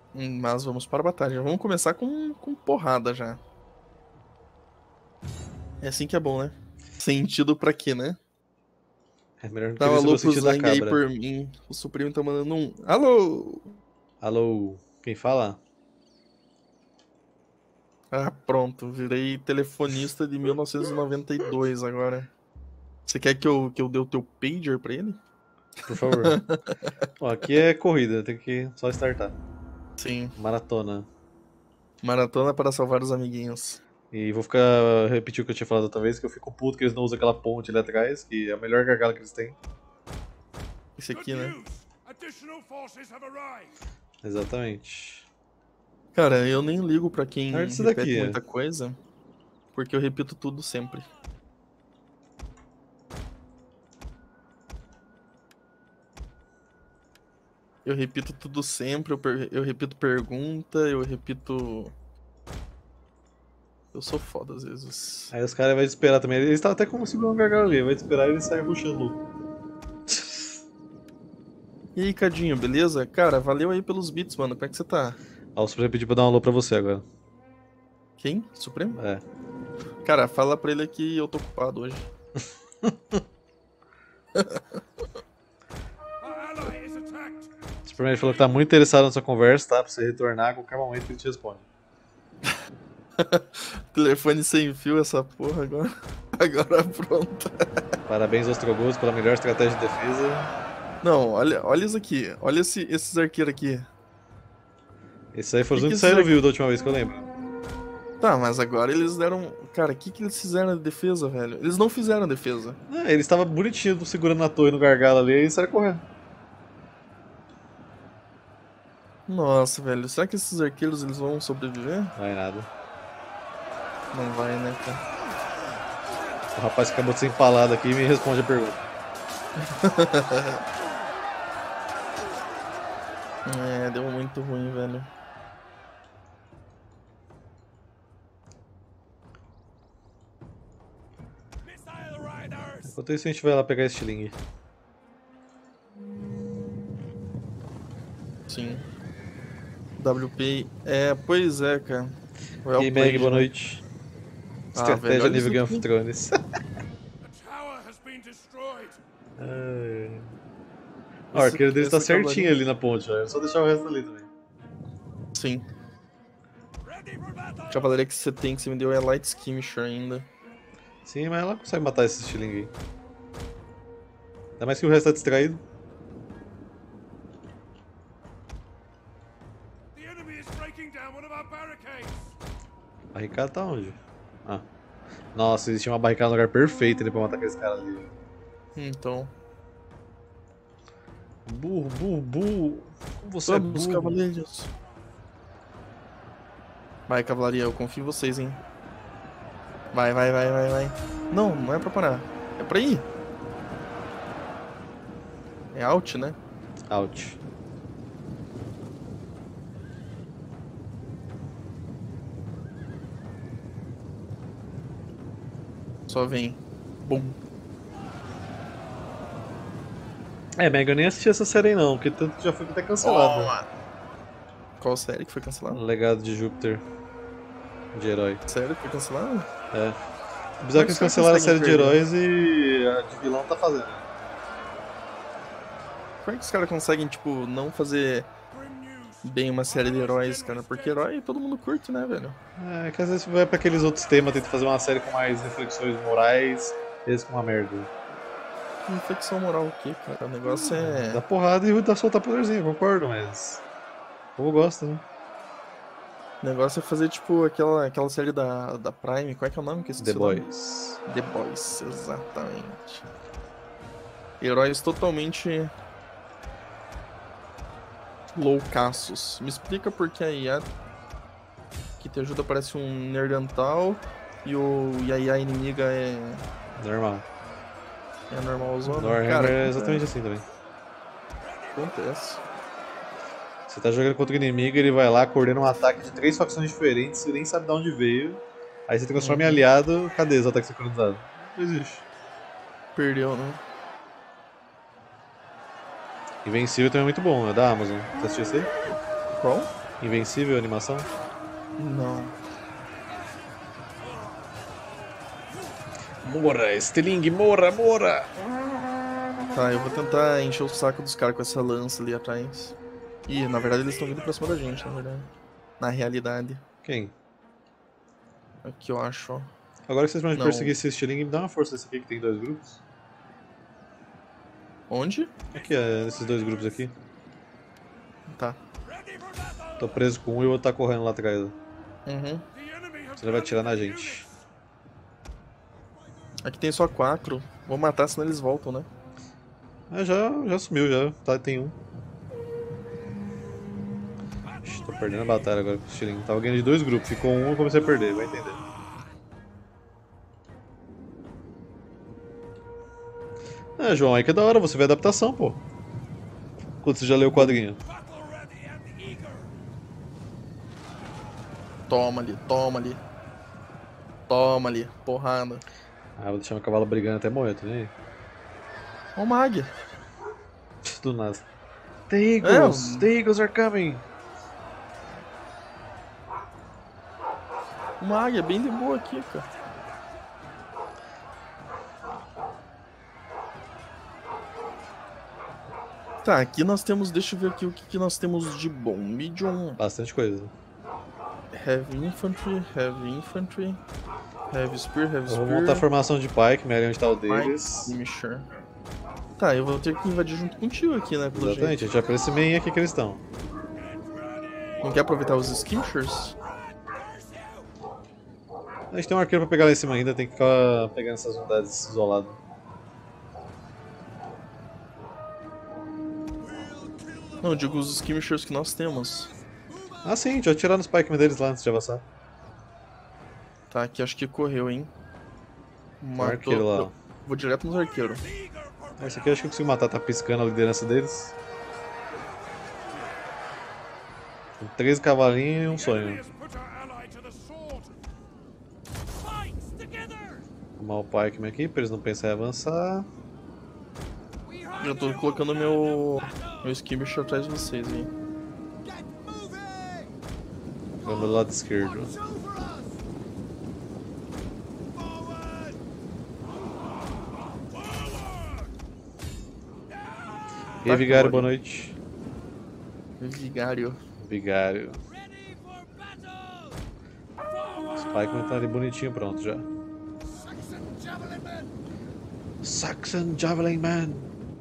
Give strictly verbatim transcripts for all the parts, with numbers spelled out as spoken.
Hum, Mas vamos para a batalha. Vamos começar com, com porrada já. É assim que é bom, né? Sentido pra quê, né? É melhor não Dá um querer saber alô o pro sentido da Zang aí cabra. por mim. O Supremo tá mandando um alô! Alô, quem fala? Ah, pronto. Virei telefonista de mil novecentos e noventa e dois agora. Você quer que eu, que eu dê o teu pager pra ele? Por favor. Ó, aqui é corrida, tem que só startar. Sim. Maratona. Maratona para salvar os amiguinhos. E vou ficar repetir o que eu tinha falado outra vez, que eu fico puto que eles não usam aquela ponte ali atrás, que é a melhor gargalo que eles têm. Esse aqui, né? Exatamente. Cara, eu nem ligo pra Na verdade, quem isso repete daqui é. muita coisa, porque eu repito tudo sempre. Eu repito tudo sempre, eu, per- eu repito pergunta, eu repito. Eu sou foda às vezes. Aí os caras vão esperar também. Eles estavam até com o segundo gargalo ali, vai esperar e ele sai rushando louco. E aí, Cadinho, beleza? Cara, valeu aí pelos beats, mano. Como é que você tá? Ó, o Supremo pediu pra dar um alô pra você agora. Quem? Supremo? É. Cara, fala pra ele que eu tô ocupado hoje. O Superman falou que tá muito interessado na sua conversa, tá? Pra você retornar a qualquer momento que ele te responde. Telefone sem fio, essa porra agora. Agora pronto. Parabéns aos Trogosos pela melhor estratégia de defesa. Não, olha, olha isso aqui. Olha esse- esses arqueiros aqui. Esses aí foram Que os que únicos que esses saíram vivo arqueiros. da última vez que eu lembro. Tá, mas agora eles deram. Cara, o que, que eles fizeram de defesa, velho? Eles não fizeram defesa. Ah, ele estava bonitinho segurando na torre no gargalo ali e saiu correndo. Nossa, velho. Será que esses arqueiros eles vão sobreviver? Vai nada. Não vai, né, cara? O rapaz que acabou de ser empalado aqui me responde a pergunta. É, deu muito ruim, velho. Enquanto isso a gente vai lá pegar esse estilingue. Sim. W P. É, pois é, cara. E Well aí, Meg, boa played, né? noite. Ah, velho, Estratégia olha isso nível Game of aqui. Thrones. Ai. Ó, o Esse, arqueiro deles tá essa certinho cavalaria. ali na ponte, ó. É só deixar o resto ali também. Sim. A cavalaria que você tem, que você me deu é Light Skirmisher ainda. Sim, mas ela consegue matar esse estilingue aí. Ainda mais que o resto tá distraído. A barricada tá onde? Ah. Nossa, existia uma barricada no lugar perfeito ali pra matar aqueles caras ali. Então. Burro, burro, burro. Como você é Vamos, burro. cavaleiros. Vai, cavalaria, eu confio em vocês, hein. Vai, vai, vai, vai, vai. Não, não é pra parar. É pra ir. É out, né? Out. Só vem. Bum. É, Mega, eu nem assisti essa série aí não, porque tanto que já foi até cancelada. Toma! Qual série que foi cancelada? Legado de Júpiter. De herói. Série que foi cancelada? É. O Como bizarro é é que que eles os caras cancelaram a conseguem série de perder? heróis e a de vilão tá fazendo. Como é que os caras conseguem, tipo, não fazer bem uma série de heróis, cara? Porque herói todo mundo curte, né, velho? É que às vezes vai pra aqueles outros temas, tenta fazer uma série com mais reflexões morais, eles com uma merda. Inflexão moral o quê, cara? O negócio Dá é. porrada e dá soltar poderzinho, concordo, mas. O povo gosta, né? O negócio é fazer, tipo, aquela, aquela série da, da Prime. Qual é que é o nome que eu The esqueci o nome? Boys. The Boys, exatamente. Heróis totalmente loucaços. Me explica por que a I A que te ajuda parece um nerdental e, o, e a I A inimiga é, Normal. é normalzona. Warhammer Cara, é acontece. exatamente assim também. acontece. Você tá jogando contra o inimigo, ele vai lá, coordena um ataque de três facções diferentes, você nem sabe de onde veio. Aí você transforma em Uhum. aliado, cadê os ataques sincronizados? Não existe. Perdeu, né? Invencível também é muito bom, é da Amazon. Você assistiu esse aí? Qual? Invencível a animação? Não. Morra, Estiling, morra, morra! Tá, eu vou tentar encher o saco dos caras com essa lança ali atrás. Ih, na verdade eles estão vindo pra cima da gente, na verdade. Na realidade. Quem? Aqui eu acho, ó. Agora que vocês vão Não. perseguir esse Estiling, me dá uma força desse aqui que tem dois grupos. Onde? Aqui, é, nesses dois grupos aqui. Tá. Tô preso com um e o outro tá correndo lá atrás. Uhum. Você vai atirar na gente. Aqui tem só quatro. Vou matar, senão eles voltam, né? Ah, já, já sumiu, já. Tá, tem um. Ixi, tô perdendo a batalha agora com o Estiling. Tava ganhando de dois grupos, ficou um e comecei a perder, vai entender. Ah, João, aí que é da hora, você vê a adaptação, pô. Quando você já leu o quadrinho. Toma ali, toma ali. Toma ali, porrada. Ah, vou deixar meu cavalo brigando até morrer, tá nem aí. Ó uma águia. Do nada. The Eagles! É, The Eagles are coming! uma águia bem de boa aqui, cara. Tá, aqui nós temos, deixa eu ver aqui o que, que nós temos de bom. Medium, Bastante coisa. Heavy Infantry, Heavy Infantry, Heavy Spear, Heavy Eu Spear. vou montar a formação de Pike, me onde tá o Pike, deles. Skirmisher. Tá, eu vou ter que invadir junto contigo aqui, né, pelo Exatamente, a jeito. gente vai pra esse main aqui que eles estão. Não quer aproveitar os Skirmishers? A gente tem um arqueiro pra pegar lá em cima ainda, tem que ficar pegando essas unidades isoladas. Não, eu digo os Skirmishers que nós temos. Ah sim, a gente vai atirar nos Pikemen deles lá antes de avançar. Tá, aqui acho que correu, hein. Tem um arqueiro lá. Eu vou direto nos arqueiros. Ah, esse aqui eu acho que eu consigo matar, tá piscando a liderança deles. Tem treze cavalinhos e um sonho. Arrumar o Pikeman aqui pra eles não pensarem em avançar. Eu tô colocando meu, meu Skirmisher atrás de vocês aí. Vamos do lado esquerdo. E aí, Vigário, boa noite. Vigário. Vigário. Os Pikemen estão ali bonitinho, pronto já. Saxon Javelin Man!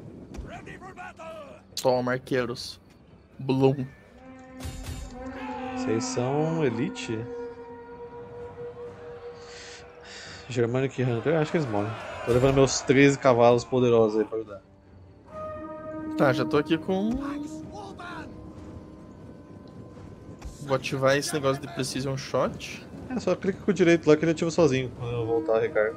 Toma, arqueiros. Bloom. Vocês são Elite? Germanic Hunter? Acho que eles morrem. Tô levando meus treze cavalos poderosos aí pra ajudar. Tá, já tô aqui com... Vou ativar esse negócio de Precision Shot. É, só clica com o direito lá que ele ativa sozinho quando eu voltar a recarga.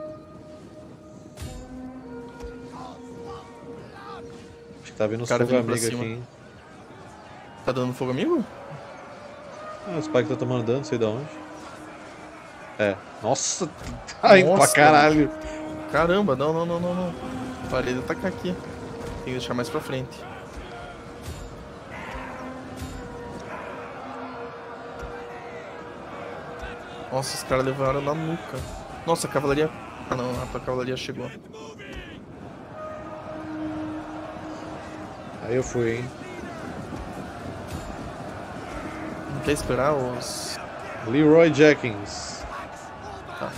Acho que tá vindo uns Cara fogo vindo pra amigo cima. aqui, hein? Tá dando fogo amigo? Ah, os Spike tá tomando dano, não sei de onde. É. Nossa, tá indo pra Nossa, caralho. Caramba, não, não, não, não, não. Parei de atacar aqui. Tem que deixar mais pra frente. Nossa, os caras levaram na nuca. Nossa, a cavalaria... Ah não, a cavalaria chegou. Aí eu fui, hein? Não quer esperar os... Leroy Jenkins. Tá.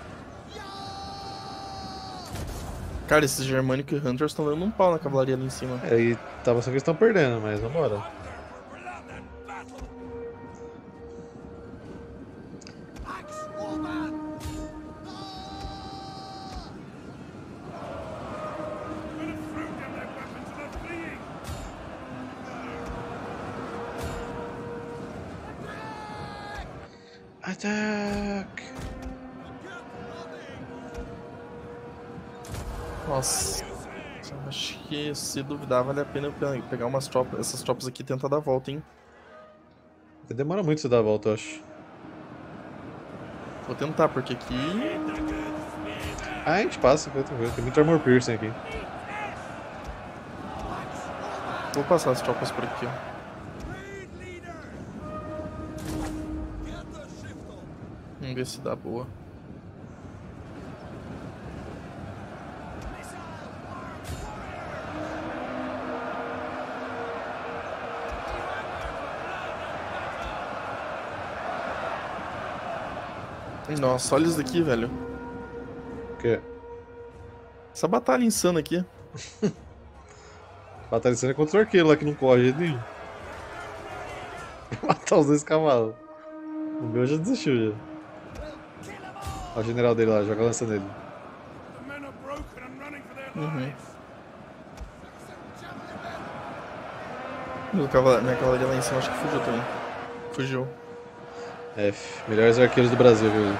Cara, esses Germanic Hunters estão dando um pau na cavalaria ali em cima. É, e tá mostrando que eles estão perdendo, mas vambora. Attack! Nossa. Acho que se duvidar vale a pena eu pe- pegar umas tropas, essas tropas aqui e tentar dar a volta, hein. Demora muito você dar a volta, eu acho. Vou tentar, porque aqui... Ah, a gente passa, fica tranquilo. Tem muito armor piercing aqui. Vou passar as tropas por aqui, ó. Vamos ver se dá boa. Nossa, olha isso daqui, velho. O quê? Essa batalha insana aqui. Batalha insana é contra o arqueiro lá que não corre de jeito nenhum. Vai matar os dois cavalos. O meu já desistiu já. Olha o general dele lá, joga a lança nele. Uhum. Meu cavalo, minha cavalaria lá em cima acho que fugiu também. Fugiu. F, melhores arqueiros do Brasil, viu?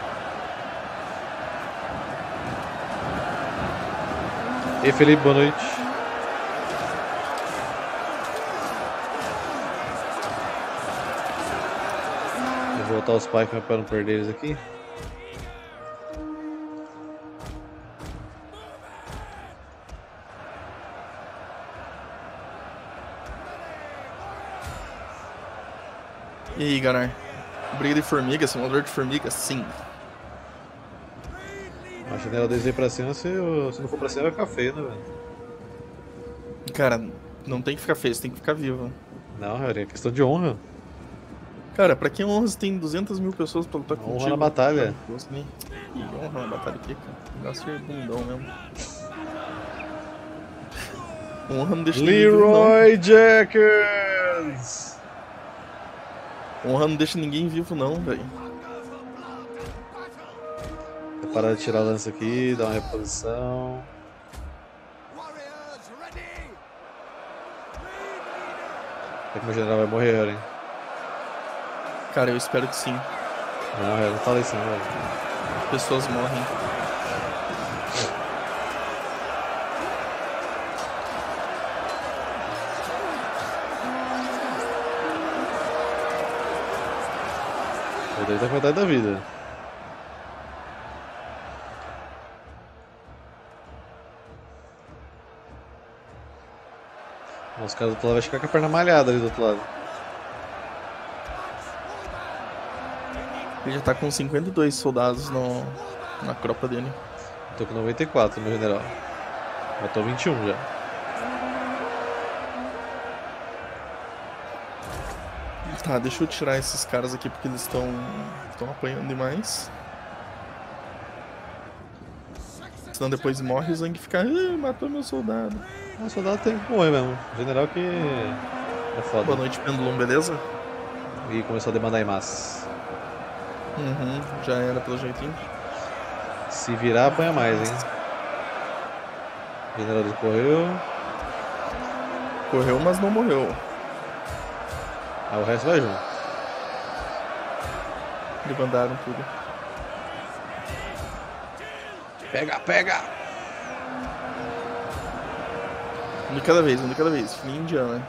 Ei, Felipe, boa noite. Vou voltar os Pikemen para não perder eles aqui. E aí, Ganar? Briga de formiga, simulador de formiga? Sim. A janela deles veio pra cima, se, eu- se não for pra cima vai ficar feio, né, velho? Cara, não tem que ficar feio, você tem que ficar vivo. Não, é questão de honra. Cara, pra que honra você tem duzentas mil pessoas pra lutar Honra contigo? na batalha. Nossa, nem... Ih, honra na batalha aqui, cara. Negócio de bundão mesmo. Honra não deixa ninguém vivo, Leroy Jenkins! não. Honra não deixa ninguém vivo, não, velho. Vou parar de tirar a lança aqui, dar uma reposição. É que meu general vai morrer, hein? Cara, eu espero que sim. Não, eu não falei isso não, velho. Pessoas morrem. Eu dei a metade da vida. Os caras do outro lado vão ficar com a perna malhada ali do outro lado. Ele já tá com cinquenta e dois soldados no... na cropa dele. Eu tô com noventa e quatro, meu general. Matou vinte e um já. Tá, deixa eu tirar esses caras aqui porque eles estão estão apanhando demais. Senão depois morre e o Zang fica, ah, matou meu soldado. O soldado tem que morrer mesmo. O general que é foda. Boa noite, Pendulum, beleza? E começou a demandar em massa. Uhum, já era pelo jeitinho. Se virar, apanha mais, hein? O general dele correu. Correu, mas não morreu. Aí o resto vai junto. Levantaram tudo. Pega, pega! Um de cada vez, um de cada vez. Filha indiana.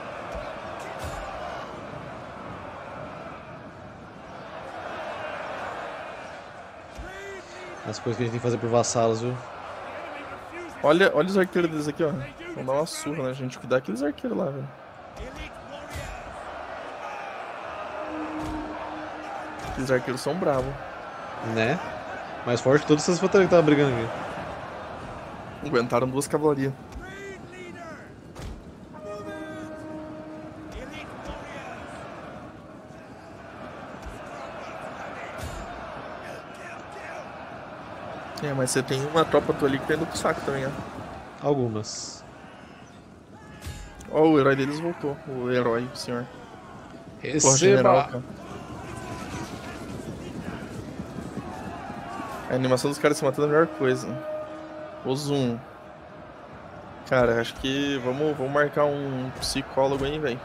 As coisas que a gente tem que fazer por vassalos, viu? Olha, olha os arqueiros deles aqui, ó. Vão dar uma surra na gente. Cuidar aqueles arqueiros lá, velho. Aqueles arqueiros são bravos. Né? Mais forte que todas essas batalhas que estavam brigando aqui. Aguentaram duas cavalarias. É, mas você tem uma tropa tua ali que tá indo pro saco também, ó. Algumas. Ó, o herói deles voltou. O herói, o senhor. Porra, general, Receba! cara. A animação dos caras se matando é a melhor coisa. O zoom. Cara, acho que vamos, vamos marcar um psicólogo aí, velho.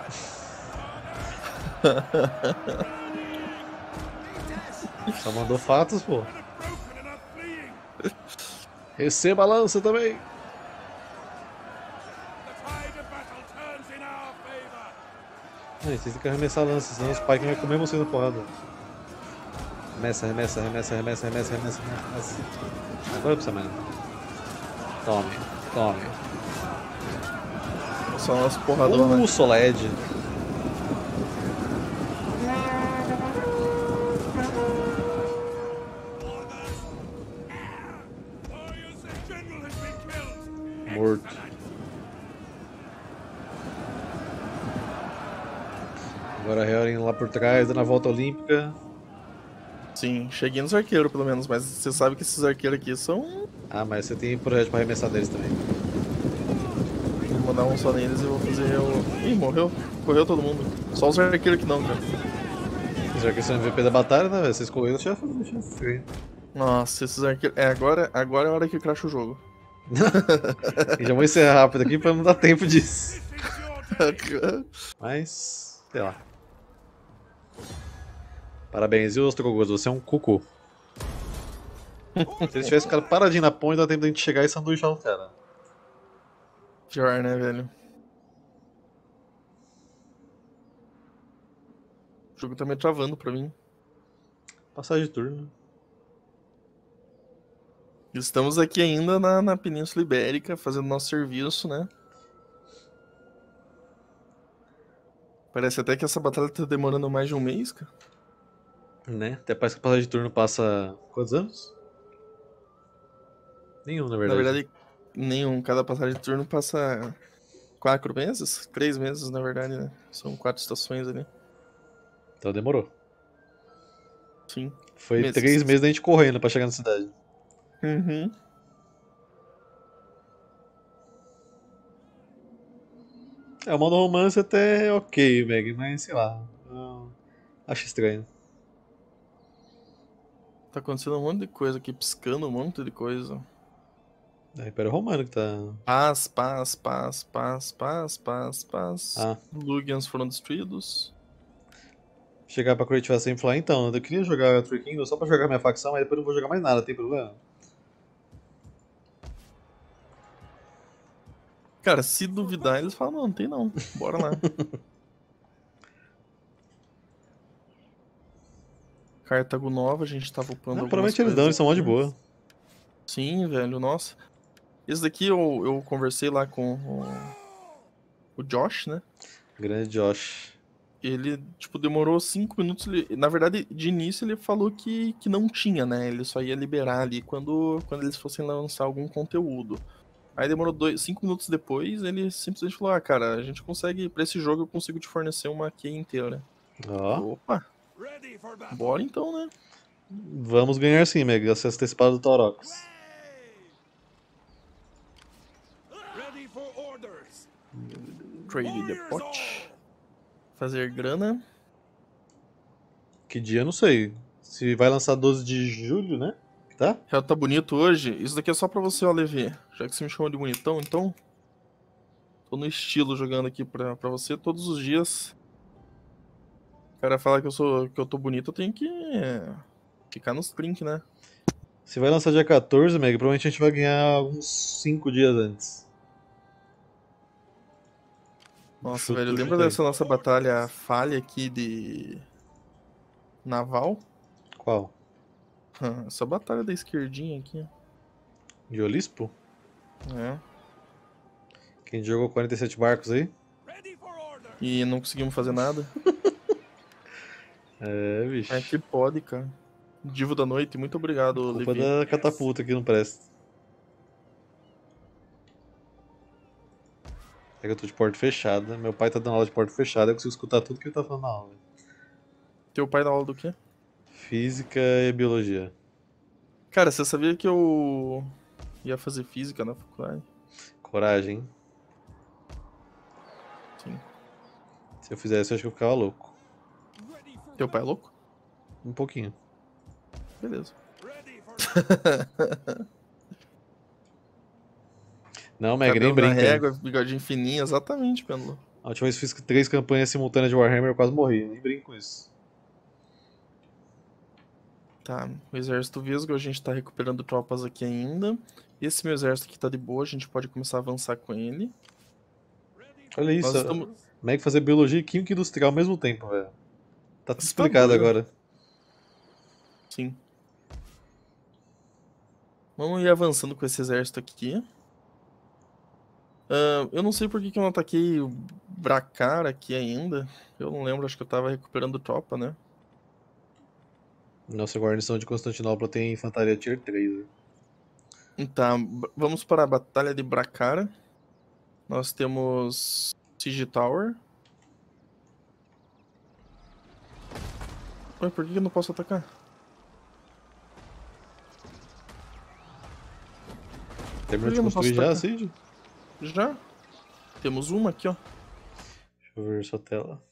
Só mandou fatos, pô. Receba a lança também. Ai, vocês têm que arremessar a lança, senão os Pikemen vão comer você na porrada. Remessa, remessa, remessa, remessa, remessa, remessa, remessa. Agora pra você, mano. Tome, tome. Só umas porradonas, Uh, né? Soled. Agora a Helen lá por trás, dando a volta olímpica. Sim, cheguei nos arqueiros pelo menos, mas você sabe que esses arqueiros aqui são... Ah, mas você tem projeto pra arremessar deles também. Vou mandar um só neles e vou fazer o... Ih, morreu. Correu todo mundo. Só os arqueiros que não, cara. Os arqueiros são M V P da batalha, né, velho? Vocês correram, já foi. Nossa, esses arqueiros... É, agora, agora é a hora que cracha o jogo. E já vou encerrar rápido aqui pra não dar tempo disso. Mas, sei lá. Parabéns, viu, Ostrogoth? Você é um cocô. Se eles tivessem ficado paradinho na ponte, dá tempo da gente chegar e sanduichar o cara. Pior, né, velho? O jogo tá meio travando pra mim. Passagem de turno. Estamos aqui ainda na, na Península Ibérica, fazendo nosso serviço, né? Parece até que essa batalha tá demorando mais de um mês, cara. Né? Até parece que a passagem de turno passa... quantos anos? Nenhum, na Na verdade. verdade, nenhum. Cada passagem de turno passa quatro meses? Três meses, na verdade, né? São quatro estações ali. Então demorou. Sim. Foi Meses. três meses da gente correndo pra chegar na cidade. Uhum. É, o modo romance até é ok, Meg, mas sei lá. Eu acho estranho. Tá acontecendo um monte de coisa aqui, piscando um monte de coisa. É o Império Romano que tá... Paz, paz, paz, paz, paz, paz, paz. Ah. Lugians foram destruídos. Chegar pra Creative Assembly e falar, então, eu queria jogar Three Kingdoms só pra jogar minha facção, mas depois não vou jogar mais nada, tem problema? Cara, se duvidar, eles falam, não, não tem não. Bora lá. Cartago Nova, a gente tava upando Não, algumas provavelmente eles coisas dão, eles são mó de aqui. boa. Sim, velho, nossa. Esse daqui eu, eu conversei lá com o, o Josh, né? Grande Josh. Ele, tipo, demorou cinco minutos. Ele, na verdade, de início ele falou que, que não tinha, né? Ele só ia liberar ali quando, quando eles fossem lançar algum conteúdo. Aí demorou dois, cinco minutos depois, ele simplesmente falou, ah, cara, a gente consegue, pra esse jogo eu consigo te fornecer uma key inteira. Ó. Opa, bora então, né? Vamos ganhar sim, Meg. Acesso antecipado do Taurox. Trade the pot. Fazer grana. Que dia, eu não sei. Se vai lançar doze de julho, né? Tá? Já tá bonito hoje. Isso daqui é só pra você, ó, Levi. Já que você me chamou de bonitão, então... Tô no estilo jogando aqui pra, pra você todos os dias. O cara fala que eu, sou, que eu tô bonito, eu tenho que é, ficar nos trinques, né? Se vai lançar dia quatorze, Meg, provavelmente a gente vai ganhar uns cinco dias antes. Nossa, Chuto, velho, lembra chuta aí. dessa nossa batalha falha aqui de... Naval? Qual? Essa batalha da esquerdinha aqui. De Olispo? É. Quem jogou quarenta e sete barcos aí? E não conseguimos fazer nada. É, bicho. É que pode, cara. Divo da noite, muito obrigado, Culpa Levi. da catapulta que não presta. É que eu tô de porta fechada. Meu pai tá dando aula de porta fechada, eu consigo escutar tudo que ele tá falando na aula. Teu pai na aula do quê? Física e biologia. Cara, você sabia que eu ia fazer física na faculdade? Coragem, hein? Sim. Se eu fizesse, eu acho que eu ficava louco. Teu pai é louco? Um pouquinho. Beleza. Não, Meg, nem Cabelo na brinca. régua, bigodinho fininho, exatamente, Pêndulo. A última vez que fiz três campanhas simultâneas de Warhammer, eu quase morri. Nem brinco com isso. Tá, o exército Visgo, a gente tá recuperando tropas aqui ainda. Esse meu exército aqui tá de boa, a gente pode começar a avançar com ele. Olha isso, Nós estamos... Meg fazer biologia e química industrial ao mesmo tempo, velho. Tá tudo Você tá explicado doido? agora. Sim. Vamos ir avançando com esse exército aqui. Uh, eu não sei por que, que eu não ataquei o Bracar aqui ainda. Eu não lembro, acho que eu tava recuperando tropa, né? Nossa guarnição de Constantinopla tem infantaria tier três. Né? Tá, vamos para a Batalha de Bracara. Nós temos Siege Tower. Ué, por que eu não posso atacar? Terminou de construir já, Cid? Já? Temos uma aqui, ó. Deixa eu ver sua tela.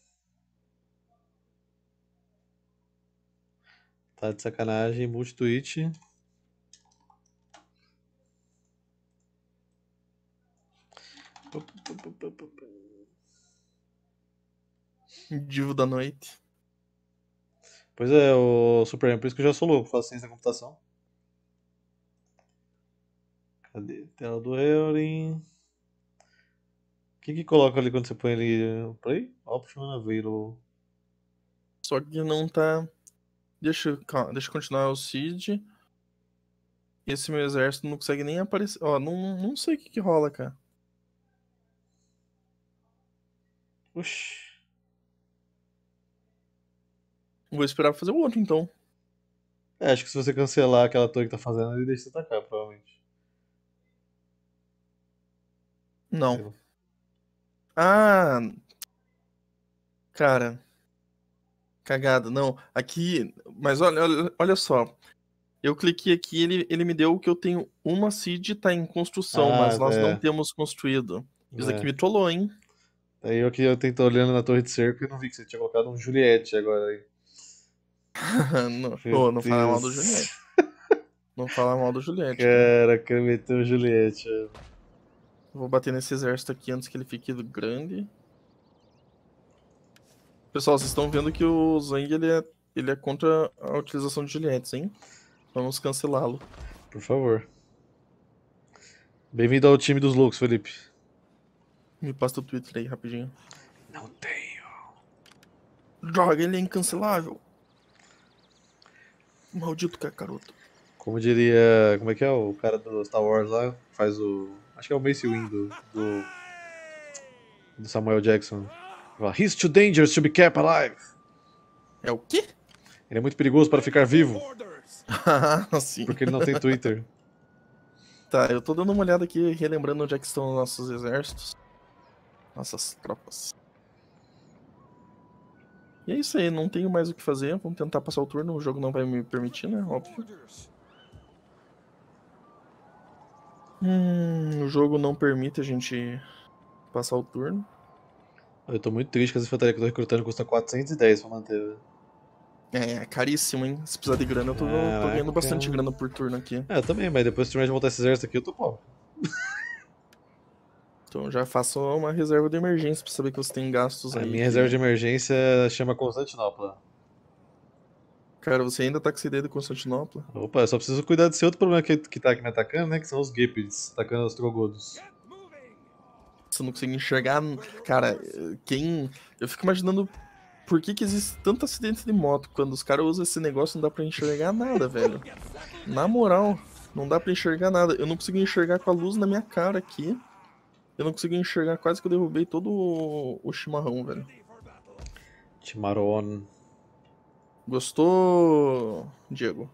Tá de sacanagem, multi-tweet. Divo da noite. Pois é, o Super, por isso que eu já sou louco, faço ciência da computação. Cadê? Tela do Eurin. O que que coloca ali quando você põe ali? Play? Option available. Só que não tá... Deixa, calma, deixa eu continuar o Cid. Esse meu exército não consegue nem aparecer. Ó, não, não sei o que que rola, cara. Oxi. Vou esperar pra fazer o outro, então. É, acho que se você cancelar aquela torre que tá fazendo, ele deixa você atacar, provavelmente. Não. Ah... Cara... Cagada, não. Aqui... Mas olha, olha, olha só. Eu cliquei aqui, ele, ele me deu que eu tenho uma seed, tá em construção, Ah, mas nós é. não temos construído. Isso aqui É. me trollou, hein? Aí eu que eu tentei olhando na torre de cerco e não vi que você tinha colocado um Juliette agora aí. não, Meu oh, não fala mal do Deus. Juliette. Não fala mal do Juliette, cara. Caraca, meteu o Juliette. é. Vou bater nesse exército aqui antes que ele fique grande. Pessoal, vocês estão vendo que o Zang ele é, ele é contra a utilização de Juliettes, hein? Vamos cancelá-lo. Por favor. Bem-vindo ao time dos loucos, Felipe. Me passa o Twitter aí, rapidinho. Não tenho. Droga, ele é incancelável. Maldito cacaroto. Como diria. Como é que é o cara do Star Wars lá? Faz o. Acho que é o Mace Windu do. Do Samuel Jackson. Fala, He's too dangerous to be kept alive. É o quê? Ele é muito perigoso para ficar vivo. Ah, sim. Porque ele não tem Twitter. Tá, eu tô dando uma olhada aqui, relembrando onde é que estão os nossos exércitos. Nossas tropas. E é isso aí, não tenho mais o que fazer. Vamos tentar passar o turno, o jogo não vai me permitir, né? Óbvio. Hum, o jogo não permite a gente passar o turno. Eu tô muito triste que essa infantaria que eu tô recrutando custa quatrocentos e dez pra manter. velho. É, caríssimo, hein? Se precisar de grana, eu tô, tô ganhando Caraca. bastante grana por turno aqui. É, eu também, mas depois que terminar de montar esse exército aqui, eu tô pobre. Então já faço uma reserva de emergência pra saber que você tem gastos A aí. minha que- reserva de emergência chama Constantinopla. Cara, você ainda tá com essa ideia de Constantinopla? Opa, eu só preciso cuidar desse outro problema que, que tá aqui me atacando, né? Que são os Gepids, atacando os Trogodos. Você não consegue enxergar. Cara, quem. Eu fico imaginando por que, que existe tanto acidente de moto. Quando os caras usam esse negócio, não dá pra enxergar nada, velho. Na moral, não dá pra enxergar nada. Eu não consigo enxergar com a luz na minha cara aqui. Eu não consigo enxergar, quase que eu derrubei todo o, o chimarrão, velho. Timaron. Gostou, Diego?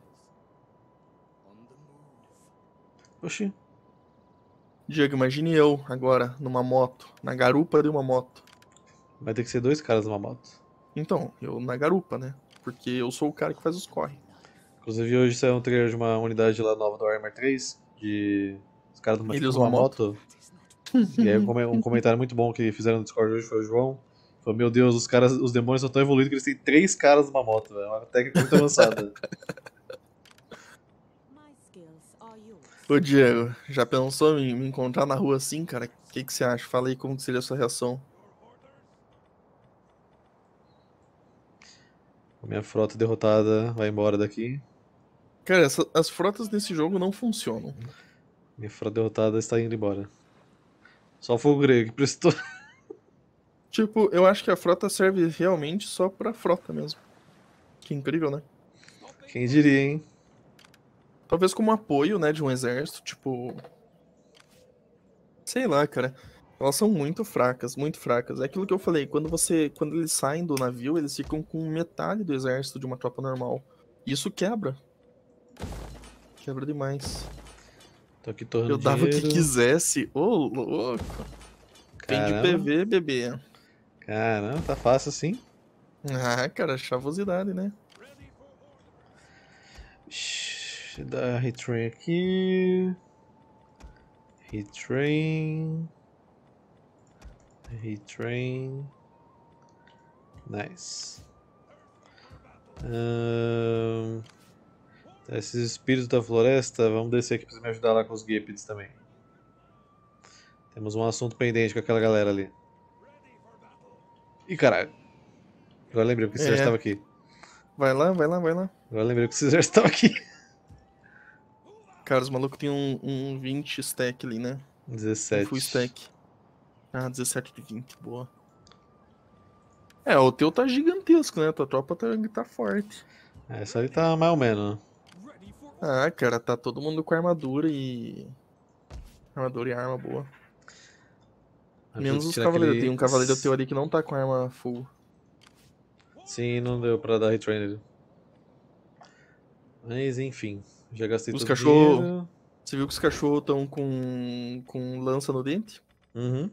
Oxi. Diego, imagine eu agora numa moto, na garupa de uma moto. Vai ter que ser dois caras numa moto. Então, eu na garupa, né? Porque eu sou o cara que faz os corre. Inclusive hoje saiu um trailer de uma unidade lá nova do Warhammer três, de os caras numa, Ele tipo, usa numa uma moto? moto. E aí um come- um comentário muito bom que fizeram no Discord hoje foi o João. Falou, meu Deus, os caras, os demônios são tão evoluídos que eles têm três caras numa moto, velho. É uma técnica muito avançada. Ô Diego, já pensou em me encontrar na rua assim, cara? O que, que você acha? Fala aí como que seria a sua reação. A minha frota derrotada vai embora daqui. Cara, essa- as frotas nesse jogo não funcionam. Minha frota derrotada está indo embora. Só o fogo grego que prestou. Tipo, eu acho que a frota serve realmente só pra frota mesmo. Que incrível, né? Quem diria, hein? Talvez como apoio, né, de um exército, tipo... Sei lá, cara. Elas são muito fracas, muito fracas. É aquilo que eu falei, quando você, quando eles saem do navio, eles ficam com metade do exército de uma tropa normal. Isso quebra. Quebra demais. Tô aqui torrando Eu dava o que dinheiro. quisesse. Ô, louco. Tem de Caramba. P V, bebê. Caramba, tá fácil assim. Ah, cara, chavosidade, né? Shhh, dá retrain aqui. Retrain. Retrain. Nice. Ahn, esses espíritos da floresta, vamos descer aqui pra você me ajudar lá com os Gépides também. Temos um assunto pendente com aquela galera ali. Ih, caralho. Agora lembrei porque esse É. exército estava aqui. Vai lá, vai lá, vai lá. Agora lembrei que esse exército estava aqui. Cara, os malucos tem um, um vinte stack ali, né? Um dezessete. full stack. Ah, dezessete de vinte, boa. É, o teu tá gigantesco, né? Tua tropa tá, tá forte. Essa ali tá mais ou menos. Ah, cara, tá todo mundo com armadura e... Armadura e arma boa. Ajuda Menos a os tirar cavaleiros. aquele- Tem um cavaleiro teu ali que não tá com arma full. Sim, não deu pra dar retrain nele. Mas enfim, já gastei Os todo o cachorro- dinheiro. Você viu que os cachorros estão com... com lança no dente? Uhum.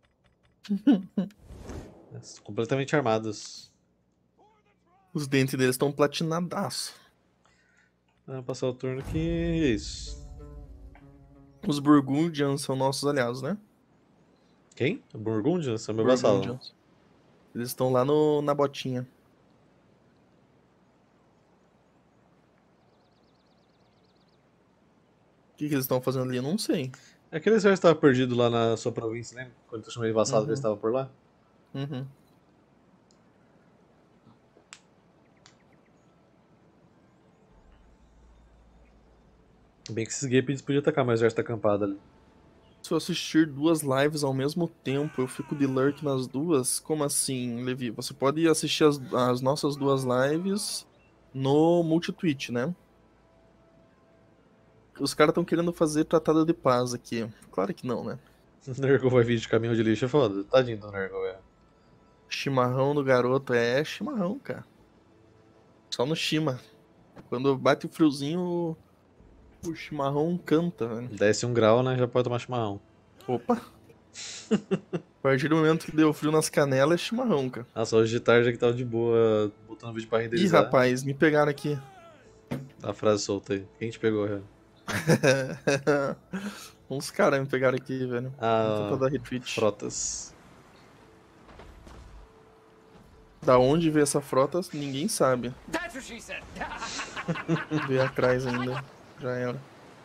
Completamente armados. Os dentes deles estão platinadaço. Vamos passar o turno aqui e é isso. Os Burgundians são nossos aliados, né? Quem? Burgundian? Esse é meu vassalo. Burgundians. Eles estão lá no, na botinha. O que, que eles estão fazendo ali? Eu não sei. Aquele exército estava perdido lá na sua província, lembra? Quando eu chamei de vassalo Uhum. que eles estavam por lá? Uhum. Bem que esses Gépides podiam atacar mais o exército acampado ali. Se eu assistir duas lives ao mesmo tempo, eu fico de lurk nas duas? Como assim, Levi? Você pode assistir as, as nossas duas lives no multi-twitch, né? Os caras estão querendo fazer tratado de paz aqui. Claro que não, né? O Nergal vai vir de caminhão de lixo, é foda. Tadinho do Nergal, velho. Chimarrão do garoto é chimarrão, cara. Só no chima. Quando bate o friozinho, o chimarrão canta, velho. Desce um grau, né? Já pode tomar chimarrão. Opa! A partir do momento que deu frio nas canelas, é chimarrão, cara. Nossa, hoje de tarde já que tava de boa, botando vídeo pra Ih, renderizar. rapaz, me pegaram aqui. A frase solta aí. Quem te pegou, já? Uns caras me pegaram aqui, velho. Ah, Vou tentar dar retweet. Frotas. Da onde veio essa frota, ninguém sabe. That's what she said. Veio atrás ainda. Já era.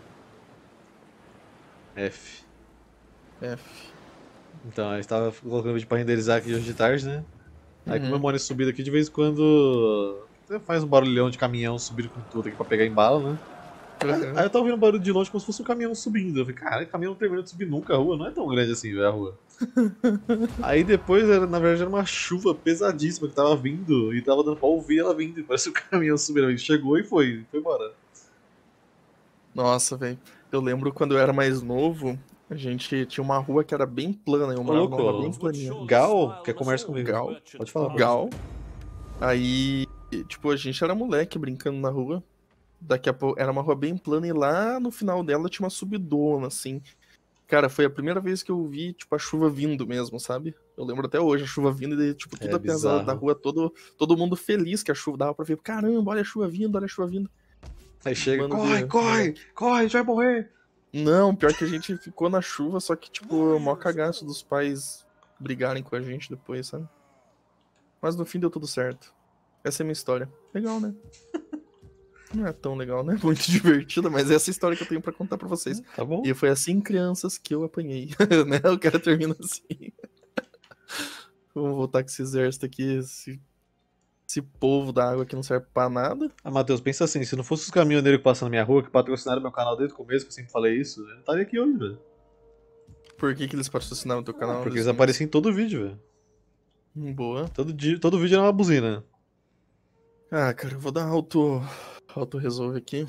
F. F. Então, a gente tava colocando vídeo pra renderizar aqui hoje de tarde, né? Aí com o Uhum. meu mone subido aqui, de vez em quando você faz um barulhão de caminhão subindo com tudo aqui pra pegar embalo, né? Uhum. Aí eu tava ouvindo um barulho de longe como se fosse um caminhão subindo. Eu falei, cara, o caminhão não termina de subir nunca, a rua não é tão grande assim, velho, a rua. Aí depois, era, na verdade, era uma chuva pesadíssima que tava vindo e tava dando pra ouvir ela vindo. E parece que o caminhão subindo. Ele chegou e foi, foi embora. Nossa, velho. Eu lembro quando eu era mais novo, a gente tinha uma rua que era bem plana. Eu Ô, morava louco, numa rua bem planinha. Gal, quer conversa comigo? Gal. Pode falar. pô. Gal. Aí, tipo, a gente era moleque brincando na rua. Daqui a pouco era uma rua bem plana e lá no final dela tinha uma subidona, assim. Cara, foi a primeira vez que eu vi, tipo, a chuva vindo mesmo, sabe? Eu lembro até hoje a chuva vindo e, tipo, toda É a pesada bizarro. da rua, todo, todo mundo feliz que a chuva dava pra ver. Caramba, olha a chuva vindo, olha a chuva vindo. Aí chega, Mano, corre, de- corre, corre, a gente vai morrer. Não, pior que a gente ficou na chuva, só que, tipo, o maior cagaço dos pais brigarem com a gente depois, sabe? Mas no fim deu tudo certo. Essa é a minha história. Legal, né? Não é tão legal, né? Muito divertida, mas essa é a história que eu tenho pra contar pra vocês. Tá bom? E foi assim, crianças, que eu apanhei. Né? O cara termina assim. Vamos voltar com esse exército aqui, esse, esse povo da água que não serve pra nada. Ah, Matheus, pensa assim, se não fosse os caminhoneiros que passam na minha rua, que patrocinaram meu canal desde o começo, que eu sempre falei isso, eu não estaria aqui hoje, velho. Por que, que eles patrocinaram o teu canal? Porque eles aparecem em todo vídeo, velho. Hum, Boa. Todo, dia, todo vídeo era uma buzina. Ah, cara, eu vou dar auto, auto resolve aqui.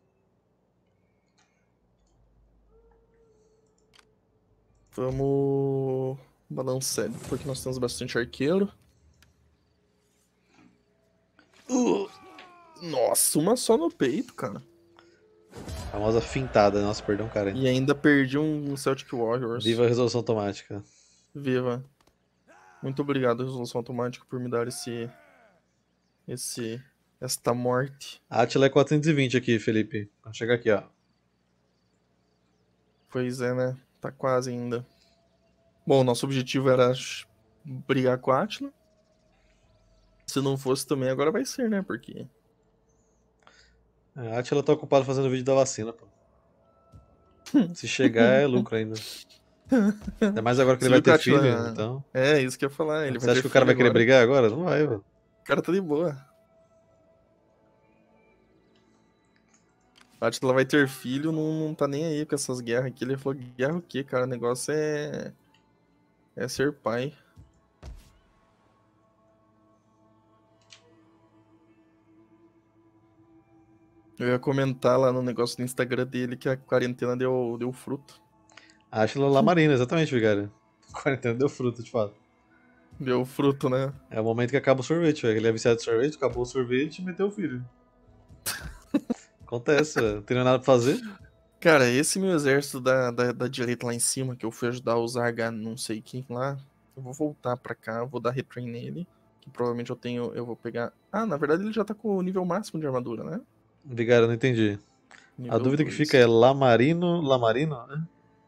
Vamos balançar, porque nós temos bastante arqueiro. Uh, nossa, uma só no peito, cara. Famosa fintada, nossa, perdão, cara. E ainda perdi um Celtic Warriors. Viva a resolução automática. Viva. Muito obrigado, Resolução Automática, por me dar esse... Esse esta morte. Átila é quatrocentos e vinte aqui, Felipe. Vamos chegar aqui, ó. Pois é, né? Tá quase ainda. Bom, nosso objetivo era brigar com a Átila. Se não fosse também, agora vai ser, né? Porque... A Átila tá ocupada fazendo vídeo da vacina, pô. Se chegar é lucro ainda. Ainda mais agora que Você ele vai viu que a ter filho, Átila... então... É, isso que eu ia falar. Ele Você vai acha ter que o cara vai filho querer agora. brigar agora? Não vai, velho. O cara tá de boa. A Átila vai ter filho, não, não tá nem aí com essas guerras aqui. Ele falou, guerra o quê, cara? O negócio é... É ser pai. Eu ia comentar lá no negócio do Instagram dele que a quarentena deu, deu fruto. A Átila Lamarina, exatamente, Vigário. Quarentena deu fruto, de fato. Deu fruto, né? É o momento que acaba o sorvete, velho. Ele é viciado de sorvete, acabou o sorvete e meteu o filho. Acontece, velho. Não tem nada pra fazer. Cara, esse meu exército da, da, da direita lá em cima, que eu fui ajudar a usar H não sei quem lá, eu vou voltar pra cá, eu vou dar retrain nele, que provavelmente eu tenho, eu vou pegar... Ah, na verdade ele já tá com o nível máximo de armadura, né? Vigário, eu não entendi. Nível A dúvida que dois. fica é Lamarino, Lamarino, né?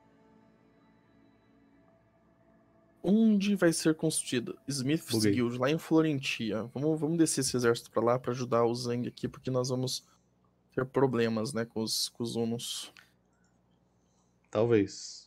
Onde vai ser construído? Smith's Buguei. Guild, lá em Florentia. Vamos, vamos descer esse exército pra lá pra ajudar o Zang aqui, porque nós vamos ter problemas, né, com os, com os Hunos. Talvez.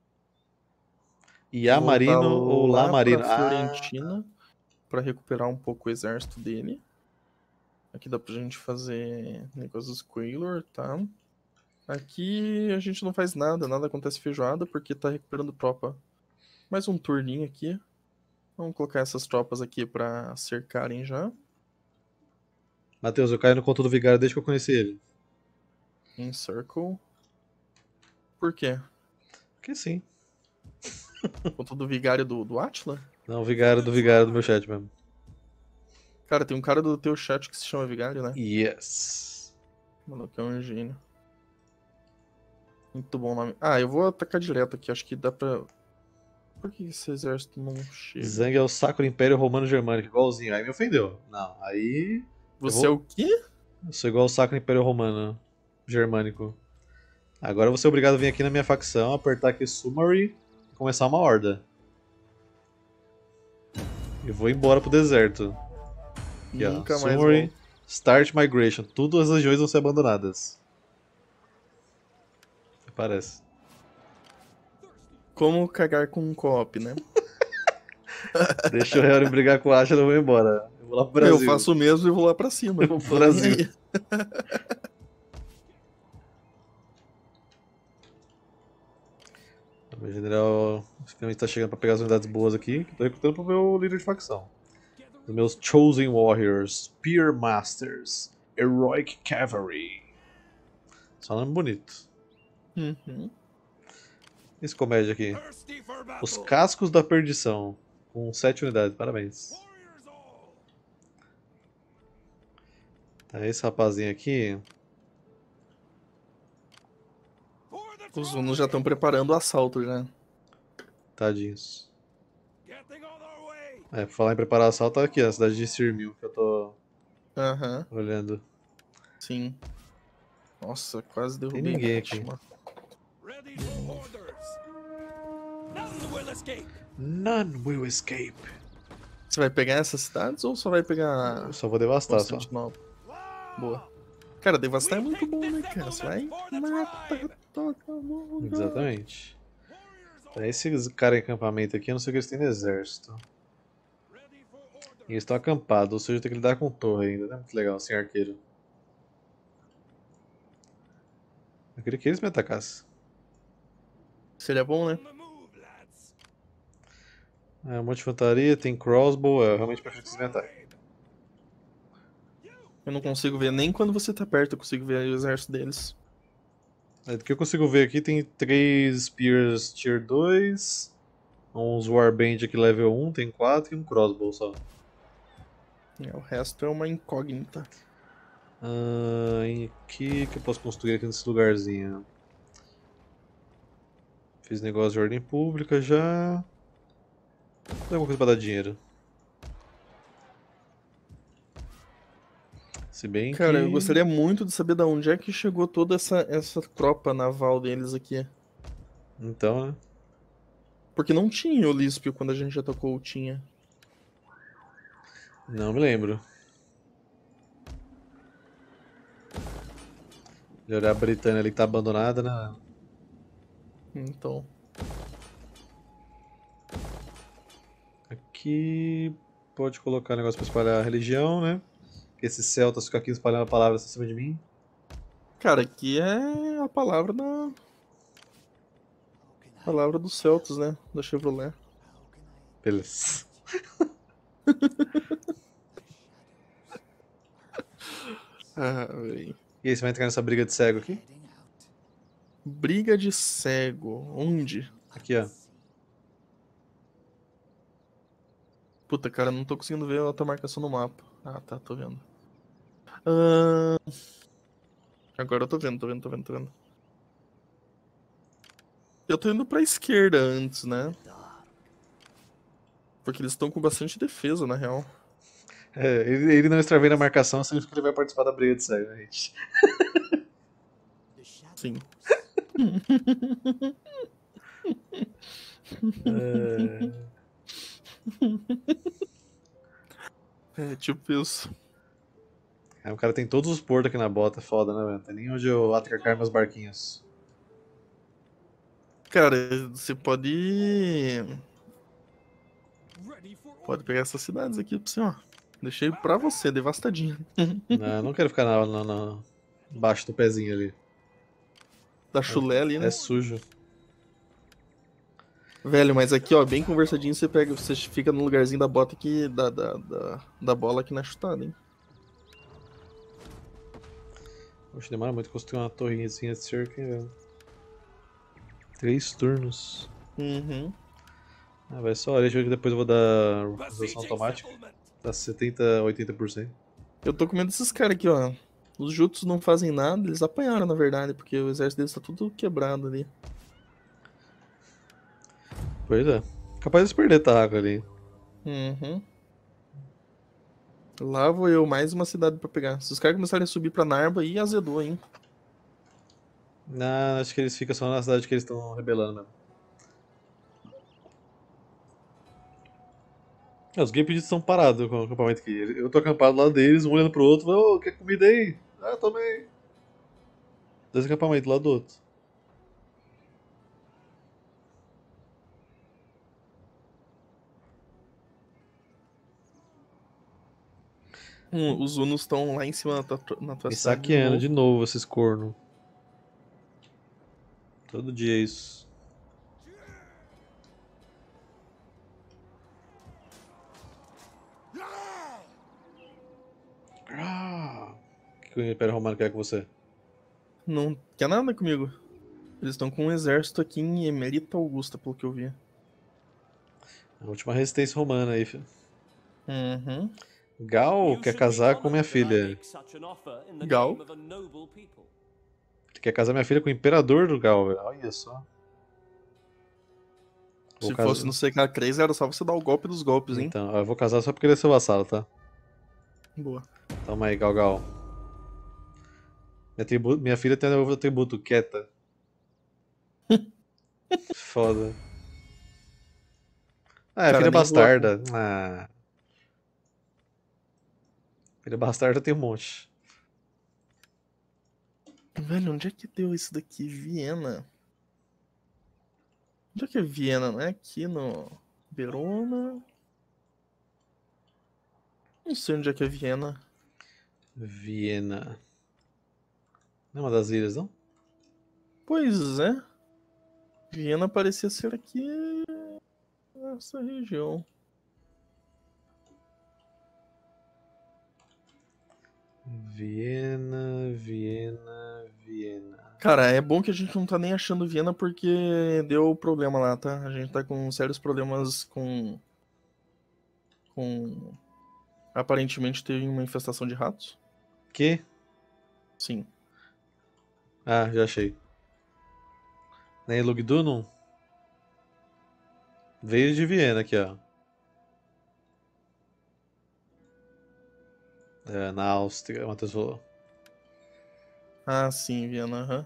Vou voltar Yamarino ou lá Lamarino? pra Ah, Fiorentina pra recuperar um pouco o exército dele. Aqui dá pra gente fazer negócio dos Squalor, tá? Aqui a gente não faz nada, nada acontece feijoada porque tá recuperando tropa. Mais um turninho aqui. Vamos colocar essas tropas aqui pra cercarem já. Matheus, eu caio no conto do Vigário desde que eu conheci ele. Encircle. Por quê? Que sim. Conta do vigário do, do Atila? Não, o Vigário do Vigário do meu chat mesmo. Cara, tem um cara do teu chat que se chama Vigário, né? Yes. Mano, que é um gênio. Muito bom nome. Ah, eu vou atacar direto aqui. Acho que dá pra... Por que esse exército não chega? Zang é o Sacro Império Romano Germânico, igualzinho. Aí me ofendeu. Não, aí. Você eu é vou... o quê? Eu sou igual o Sacro Império Romano Germânico. Agora eu vou ser obrigado a vir aqui na minha facção, apertar aqui Summary e começar uma horda. E vou embora pro deserto. Aqui, Nunca ó. mais Summary, volto. Start Migration. Tudo as regiões vão ser abandonadas. Parece. Como cagar com um co-op, né? Deixa o Harry brigar com o Asha e eu vou embora. Eu vou lá pro Brasil. Eu faço o mesmo e vou lá pra cima. Eu vou pro Tô nem Brasil. aí. O meu general finalmente tá chegando pra pegar as unidades boas aqui. Tô recrutando pro meu líder de facção. Os meus Chosen Warriors, Spear Masters, Heroic Cavalry. Só nome bonito. Uhum. Esse comédia aqui. Os Cascos da Perdição. Com sete unidades, parabéns. Tá, esse rapazinho aqui. Os Hunos já estão preparando o assalto já. Tadinhos. É, pra falar em preparar assalto, tá aqui, a cidade de Sirmil, que eu tô Aham, olhando. sim. Nossa, quase derrubei. Tem ninguém aqui. Ótima. None will escape. Você vai pegar essas cidades ou só vai pegar Eu só vou devastar, só. Constantinopla? Boa. Cara, devastar é muito bom, né, cara? Você vai matar todo mundo. Exatamente. Tá, esse cara em acampamento aqui, eu não sei o que eles têm no exército. E eles estão acampados, ou seja, tem que lidar com torre ainda. Não é muito legal, sem arqueiro. Eu queria que eles me atacassem. Seria bom, né? É, um monte de infantaria, tem crossbow, eu realmente prefiro que eles me ataquem. Eu não consigo ver nem quando você tá perto, eu consigo ver aí o exército deles. É, do que eu consigo ver aqui, tem três Spears Tier dois, uns Warband aqui level um, tem quatro e um crossbow só. É, o resto é uma incógnita. Ah, e que que eu posso construir aqui nesse lugarzinho? Fiz negócio de ordem pública já. Tem alguma coisa pra dar dinheiro? Se bem Cara, eu que... gostaria muito de saber de onde é que chegou toda essa, essa tropa naval deles aqui. Então, né? Porque não tinha Olíspio quando a gente atacou, ou tinha. Não me lembro. Olhar a Britânia ali que tá abandonada, né? Então. Aqui pode colocar negócio pra espalhar a religião, né? Esses celtas ficam aqui espalhando a palavra em cima de mim. Cara, aqui é a palavra da. Palavra dos Celtas, né? Da Chevrolet. Beleza. Ah, véi. E aí, você vai entrar nessa briga de cego aqui? Briga de cego. Onde? Aqui, ó. Puta, cara, não tô conseguindo ver a outra marcação no mapa. Ah, tá, tô vendo. Ah, agora eu tô vendo, tô vendo, tô vendo, tô vendo. Eu tô indo pra esquerda antes, né? Porque eles estão com bastante defesa, na real. É, ele, ele não extravei na marcação, significa que ele vai participar da briga de cego, né, gente? Sim. É... É, tipo isso. é, o cara tem todos os portos aqui na bota, foda, né, velho? Tem nem onde eu atracar meus barquinhos. Cara, você pode. Pode pegar essas cidades aqui pra você, ó. Deixei pra você, devastadinho. Não, não quero ficar na, na, na- embaixo do pezinho ali. Da chulé ali, É, é né? sujo. Velho, mas aqui, ó, bem conversadinho, você pega, você fica no lugarzinho da bota aqui, da, da, da, da bola aqui na chutada, hein? Poxa, demora muito construir uma torrinha assim de cerca, hein, velho. Três turnos. Uhum. Ah, vai só, deixa eu ver que depois eu vou dar resolução automática. Tá setenta, oitenta por cento. Eu tô com medo desses caras aqui, ó. Os Jutsus não fazem nada, eles apanharam, na verdade, porque o exército deles tá tudo quebrado ali. Pois é. Capaz de perder taco ali. Uhum. Lá vou eu, mais uma cidade pra pegar. Se os caras começarem a subir pra Narba, aí azedou, hein? Não, acho que eles ficam só na cidade que eles estão rebelando mesmo. É, os Gapedists estão parados com o acampamento aqui. Eu tô acampado lá deles, um olhando pro outro, ô, quer comida aí? Ah, tomei. Dois acampamentos lá do outro. Hum, os Unos estão lá em cima na tua, na tua Me cidade de saqueando de novo. novo esses cornos. Todo dia é isso. Ah, o que, que o Império Romano quer com você? Não quer nada comigo. Eles estão com um exército aqui em Emerita Augusta, pelo que eu vi. A última resistência romana aí, filho. Uhum. Gal quer casar com minha filha. Gal? Ele quer casar minha filha com o imperador do Gal, velho. Olha só. Vou Se casar... fosse no C K três, era só você dar o golpe dos golpes, hein? Então, eu vou casar só porque ele é seu vassalo, tá? Boa. Toma aí, Gal Gal. Minha, tribu... minha filha tem o atributo quieta. Foda. Ah, é Cara, filha nem vou. bastarda. Ah. Filha bastarda tem um monte. Velho, onde é que deu isso daqui? Viena. Onde é que é Viena? Não é aqui no Verona? Não sei onde é que é Viena. Viena. Não é uma das ilhas, não? Pois é. Viena parecia ser aqui nessa região. Viena, Viena, Viena. Cara, é bom que a gente não tá nem achando Viena porque deu problema lá, tá? A gente tá com sérios problemas com. Com. Aparentemente teve uma infestação de ratos. Que? Sim. Ah, já achei. Nem Lugdunum? Veio de Viena aqui, ó. É, na Áustria, o Matheus falou. Ah, sim, Viena, aham.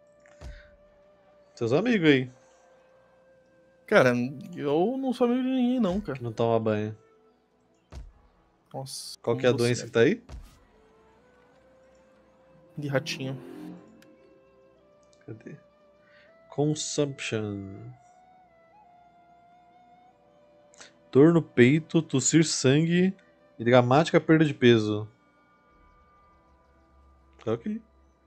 Seus amigos aí, Cara, eu não sou amigo de ninguém, não, cara. que não toma banho. Nossa, Qual como que é a você doença é que tá aí? de ratinho. Cadê? Consumption. Dor no peito, tossir sangue e dramática perda de peso. Ok.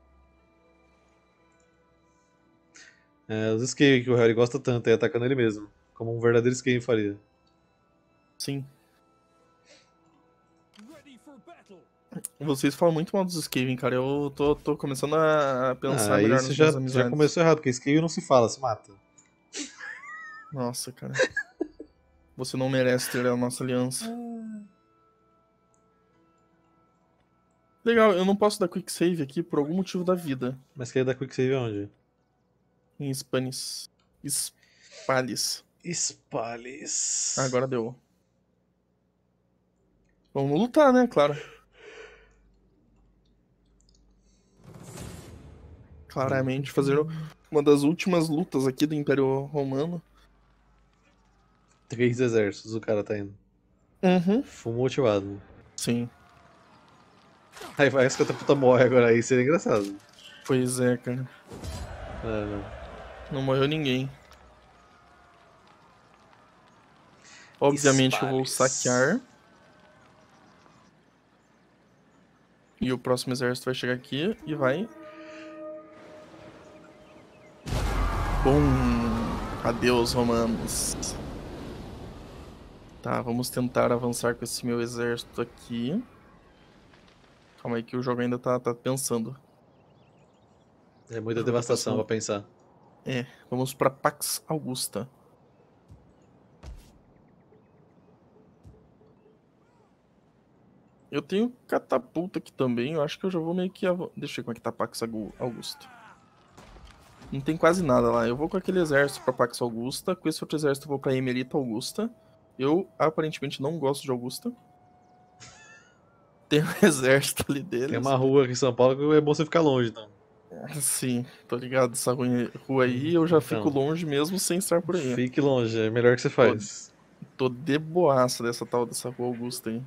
É, os Skaven que o Harry gosta tanto, é atacando ele mesmo. Como um verdadeiro Skaven faria. Sim. Vocês falam muito mal dos Skaven, cara. Eu tô, tô começando a Ah, pensar aí melhor você nas já, minhas já amizades. começou errado, porque Skaven não se fala, se mata. Nossa, cara. Você não merece ter a nossa aliança. Legal, eu não posso dar quick save aqui por algum motivo da vida. Mas quer dar quick save aonde? Em Spanish. Spalhes. Espalhes. Agora deu. Vamos lutar, né? Claro. Claramente, fazendo uma das últimas lutas aqui do Império Romano. Três exércitos o cara tá indo. Uhum. Full motivado. Sim. Aí vai que a puta morre agora, aí seria engraçado. Pois é, cara. Ah, não. Não morreu ninguém. Obviamente eu vou saquear. E o próximo exército vai chegar aqui e vai. Bom. Adeus, romanos. Tá, vamos tentar avançar com esse meu exército aqui. Calma aí que o jogo ainda tá, tá pensando. É O muita jogo tá devastação pra pensando. pensar. É, vamos pra Pax Augusta. Eu tenho catapulta aqui também, eu acho que eu já vou meio que... Av... Deixa eu ver como é que tá Pax Augusta. Não tem quase nada lá. Eu vou com aquele exército pra Pax Augusta, com esse outro exército eu vou pra Emerita Augusta. Eu, aparentemente, não gosto de Augusta. Tem um exército ali Tem deles. uma rua aqui em São Paulo que é bom você ficar longe, então. Sim, tô ligado. Essa rua aí eu já fico Então, longe mesmo sem estar por aí. fique longe, é melhor que você Tô, faz. tô de boaça dessa tal dessa rua Augusta aí.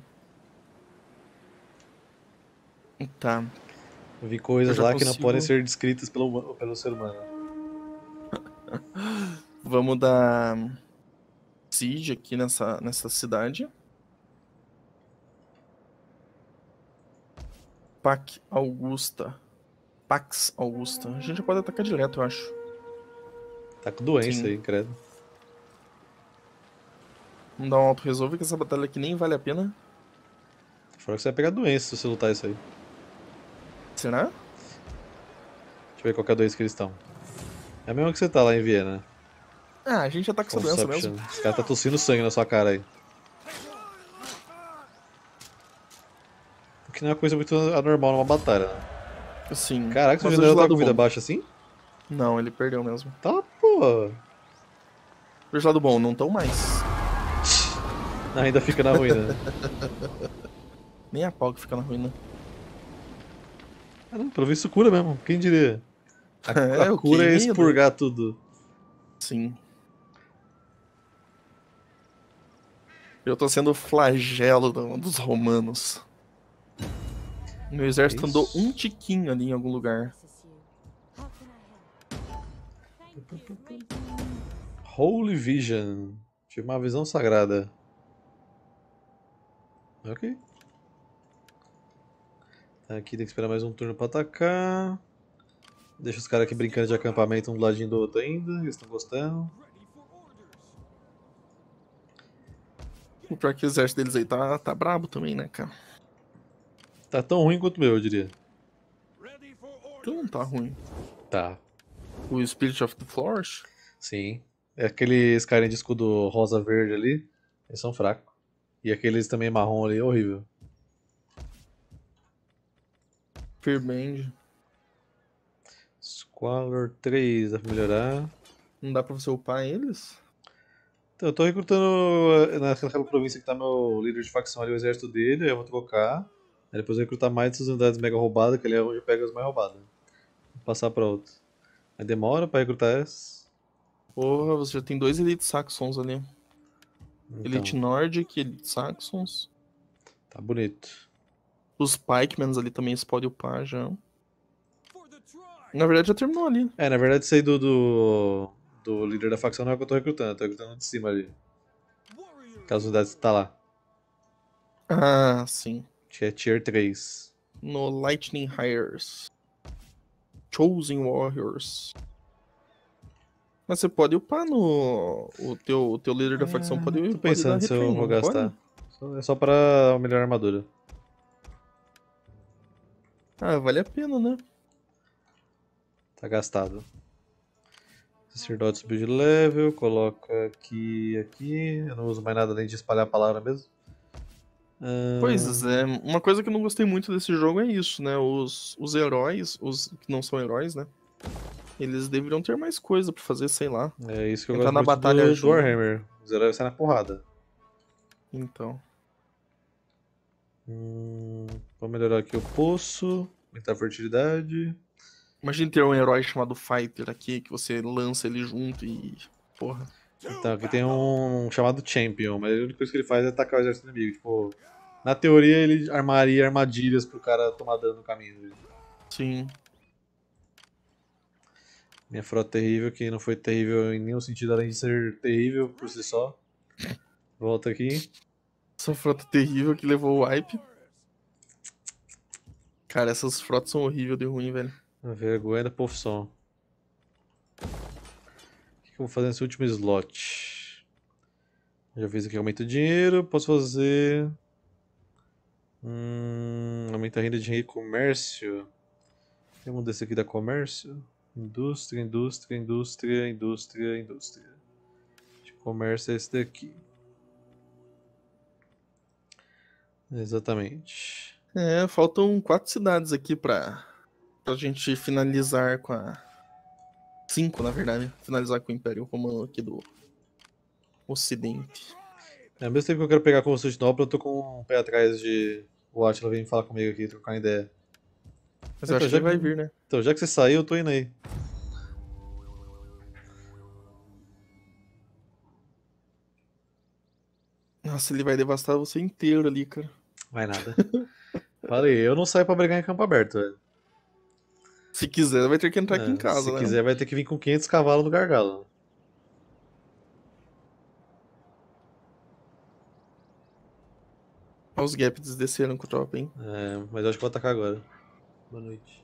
Tá, Vi eu coisas já lá que não podem consigo. ser descritas pelo, pelo ser humano. Vamos dar siege aqui nessa, nessa cidade. Pax Augusta. Pax Augusta. A gente já pode atacar direto, eu acho. Tá com doença Sim. aí, credo. Vamos dar um auto-resolve que essa batalha aqui nem vale a pena. Fora que você vai pegar doença se você lutar isso aí. Será? Deixa eu ver qual que é a doença que eles estão. É a mesma que você tá lá em Viena. Ah, a gente ataca essa doença Consumption. mesmo. Os caras tá tossindo sangue na sua cara aí. O que não é uma coisa muito anormal numa batalha, né? Sim. Caraca, seu Mas general veja o tá com lado vida bom. baixa assim? Não, ele perdeu mesmo. Tá, pô. Veja o lado bom, não tão mais. Ainda fica na ruína. Nem a pau que fica na ruína. Ah, não, pelo visto cura mesmo. Quem diria? A, É, a o cura é querido. expurgar tudo. Sim. Eu tô sendo o flagelo do- dos romanos. Meu exército É andou um isso. tiquinho ali em algum lugar. Holy Vision. Tive uma visão sagrada. Ok. Tá, aqui tem que esperar mais um turno pra atacar. Deixa os caras aqui brincando de acampamento um do ladinho do outro ainda. Eles estão gostando. O pior que o exército deles aí tá, tá brabo também, né, cara? Tá tão ruim quanto o meu, eu diria. Então não tá ruim. Tá. O Spirit of the Flourish? Sim. É aqueles carinha de escudo rosa-verde ali. Eles são fracos. E aqueles também marrom ali, horrível. Fearband. Squalor três, dá pra melhorar. Não dá pra você upar eles? Então, eu tô recrutando eh, naquela província que tá meu líder de facção ali, o exército dele, aí eu vou trocar. Aí depois eu recrutar mais dessas unidades mega roubadas, que ali é onde eu pego as mais roubadas. Vou passar pra outra. Aí demora pra recrutar essa. Porra, você já tem dois Elite Saxons ali. Elite Então, Nordic, Elite Saxons. tá bonito. Os Pikemans ali também você pode upar já. Na verdade já terminou ali. É, na verdade isso aí do, do, do líder da facção não é o que eu tô recrutando, eu tô recrutando de cima ali. Aquelas unidades que tá lá. Ah, sim. Que é tier três. No Lightning Hires. Chosen Warriors. Mas você pode upar no... O teu, o teu líder da facção pode, Tô pode dar pensando se eu retraining, vou não gastar. pode? É só pra melhorar a armadura. Ah, vale a pena, né? Tá gastado. Sacerdote subiu de level, coloca aqui aqui. Eu não uso mais nada além de espalhar a palavra mesmo. Pois Ahn, é, uma coisa que eu não gostei muito desse jogo é isso, né? Os, os heróis, os que não são heróis, né? Eles deveriam ter mais coisa pra fazer, sei lá. É isso que eu Entrar gosto na muito batalha do, do junto. Warhammer. Os heróis saem na porrada. Então. Hum, vou melhorar aqui o poço. Aumentar a fertilidade. Imagina ter um herói chamado Fighter aqui, que você lança ele junto e. Porra. Então, aqui tem um chamado Champion, mas a única coisa que ele faz é atacar o exército inimigo. Tipo, na teoria ele armaria armadilhas pro cara tomar dano no caminho. Sim. Minha frota terrível, que não foi terrível em nenhum sentido além de ser terrível por si só. Volta aqui. Essa frota terrível que levou o wipe. Cara, essas frotas são horríveis de ruim, velho. A vergonha da profissão. O que eu vou fazer nesse último slot? Já fiz aqui aumento de dinheiro. Posso fazer. Hum, aumenta a renda de comércio. Tem um desse aqui da comércio. Indústria, indústria, indústria, indústria, indústria. De comércio é esse daqui. Exatamente. É, faltam quatro cidades aqui pra, pra gente finalizar com a. Cinco, na verdade. Finalizar com o Império Romano aqui do Ocidente. É, ao mesmo tempo que eu quero pegar Constantinopla, eu tô com um pé atrás de o Atila vir falar comigo aqui, trocar uma ideia. Mas eu Então acho que já, ele vai vir, né? então, já que você saiu, eu tô indo aí. Nossa, ele vai devastar você inteiro ali, cara. Vai nada. Falei, eu não saio pra brigar em campo aberto, velho. Se quiser, vai ter que entrar aqui em É, se casa, né? quiser, vai ter que vir com quinhentos cavalos no gargalo. Olha os Gaps desceram com o tropa, hein? É, mas eu acho que vou atacar agora. Boa noite.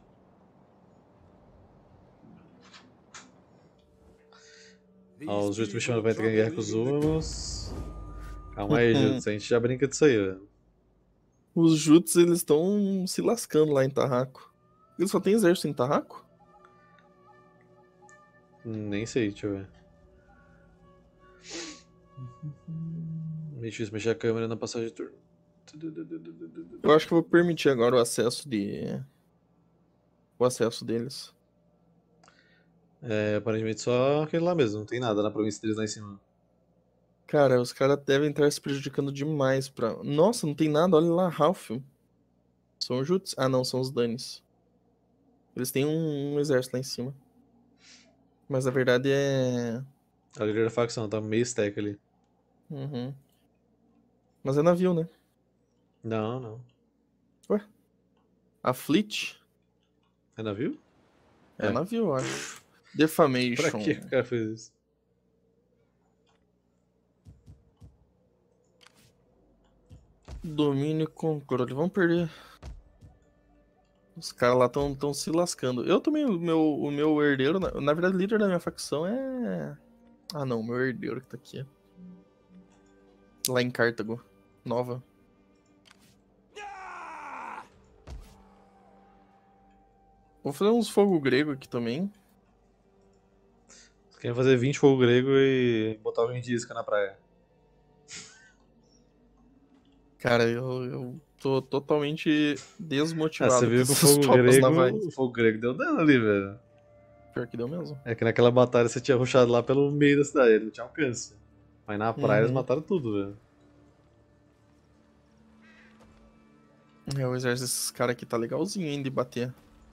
Ó, os Jutsu me chamando pra entrar em guerra com os humanos. Calma aí, Jutsu, a gente já brinca disso aí, velho. Os Juts, eles estão se lascando lá em Tarraco. Eles só tem exército em Tarraco? Nem sei, deixa eu ver. Meio difícil mexer a câmera na passagem de turno. Eu acho que eu vou permitir agora o acesso de... O acesso deles. É, aparentemente só aquele lá mesmo, não tem nada na província deles lá em cima. Cara, os caras devem estar se prejudicando demais pra... Nossa, não tem nada, olha lá, Ralph. São os Juts? Ah, não, são os Danis. Eles têm um, um exército lá em cima. Mas na verdade é... A líder da facção, tá meio stack ali. Uhum. Mas é navio, né? Não, não. Ué? A Fleet? É navio? É, É. navio, eu acho. Pra Defamation. que o cara fez isso? Domínio e controle. Vamos perder. Os caras lá estão tão se lascando. Eu também, o meu, o meu herdeiro, na, na verdade, o líder da minha facção é. Ah, não, o meu herdeiro que tá aqui. Lá em Cartago. Nova. Vou fazer uns fogo grego aqui também. Você quer fazer vinte fogo grego e botar alguém de isca na praia. Cara, eu, eu tô totalmente Ah, desmotivado você com viu que o essas fogo tropas grego. navais. O fogo grego deu dano ali, velho. Pior que deu mesmo. É que naquela batalha você tinha rushado lá pelo meio da cidade, ele não tinha alcance. Mas na praia eles Uhum. mataram tudo, velho. É, o exército desses caras aqui tá legalzinho, hein, de bater.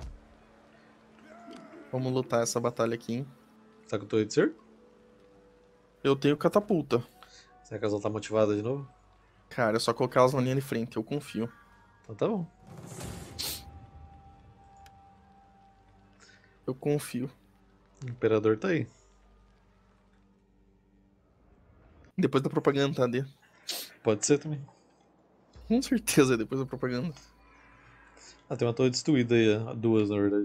Vamos lutar essa batalha aqui, hein. Tá com o torre de cerco? Eu tenho catapulta. Será que elas vão estar motivadas de novo? Cara, é só colocar elas na linha de frente, eu confio. Então tá bom. Eu confio. O imperador tá aí. Depois da propaganda, tá, D? Pode ser também. Com certeza, depois da propaganda. Ah, tem uma torre destruída aí, ó. Duas na verdade.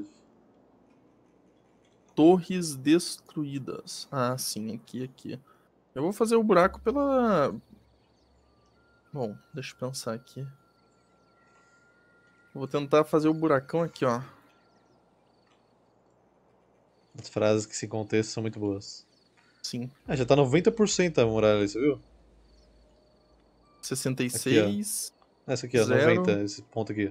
Torres destruídas. Ah, sim, aqui, aqui. Eu vou fazer o buraco pela... Bom, deixa eu pensar aqui. Eu vou tentar fazer o buracão aqui, ó. As frases que se contexto são muito boas. Sim. Ah, já tá noventa por cento a muralha ali, você viu? sessenta e seis. Aqui, essa aqui, ó, Zero. noventa, esse ponto aqui.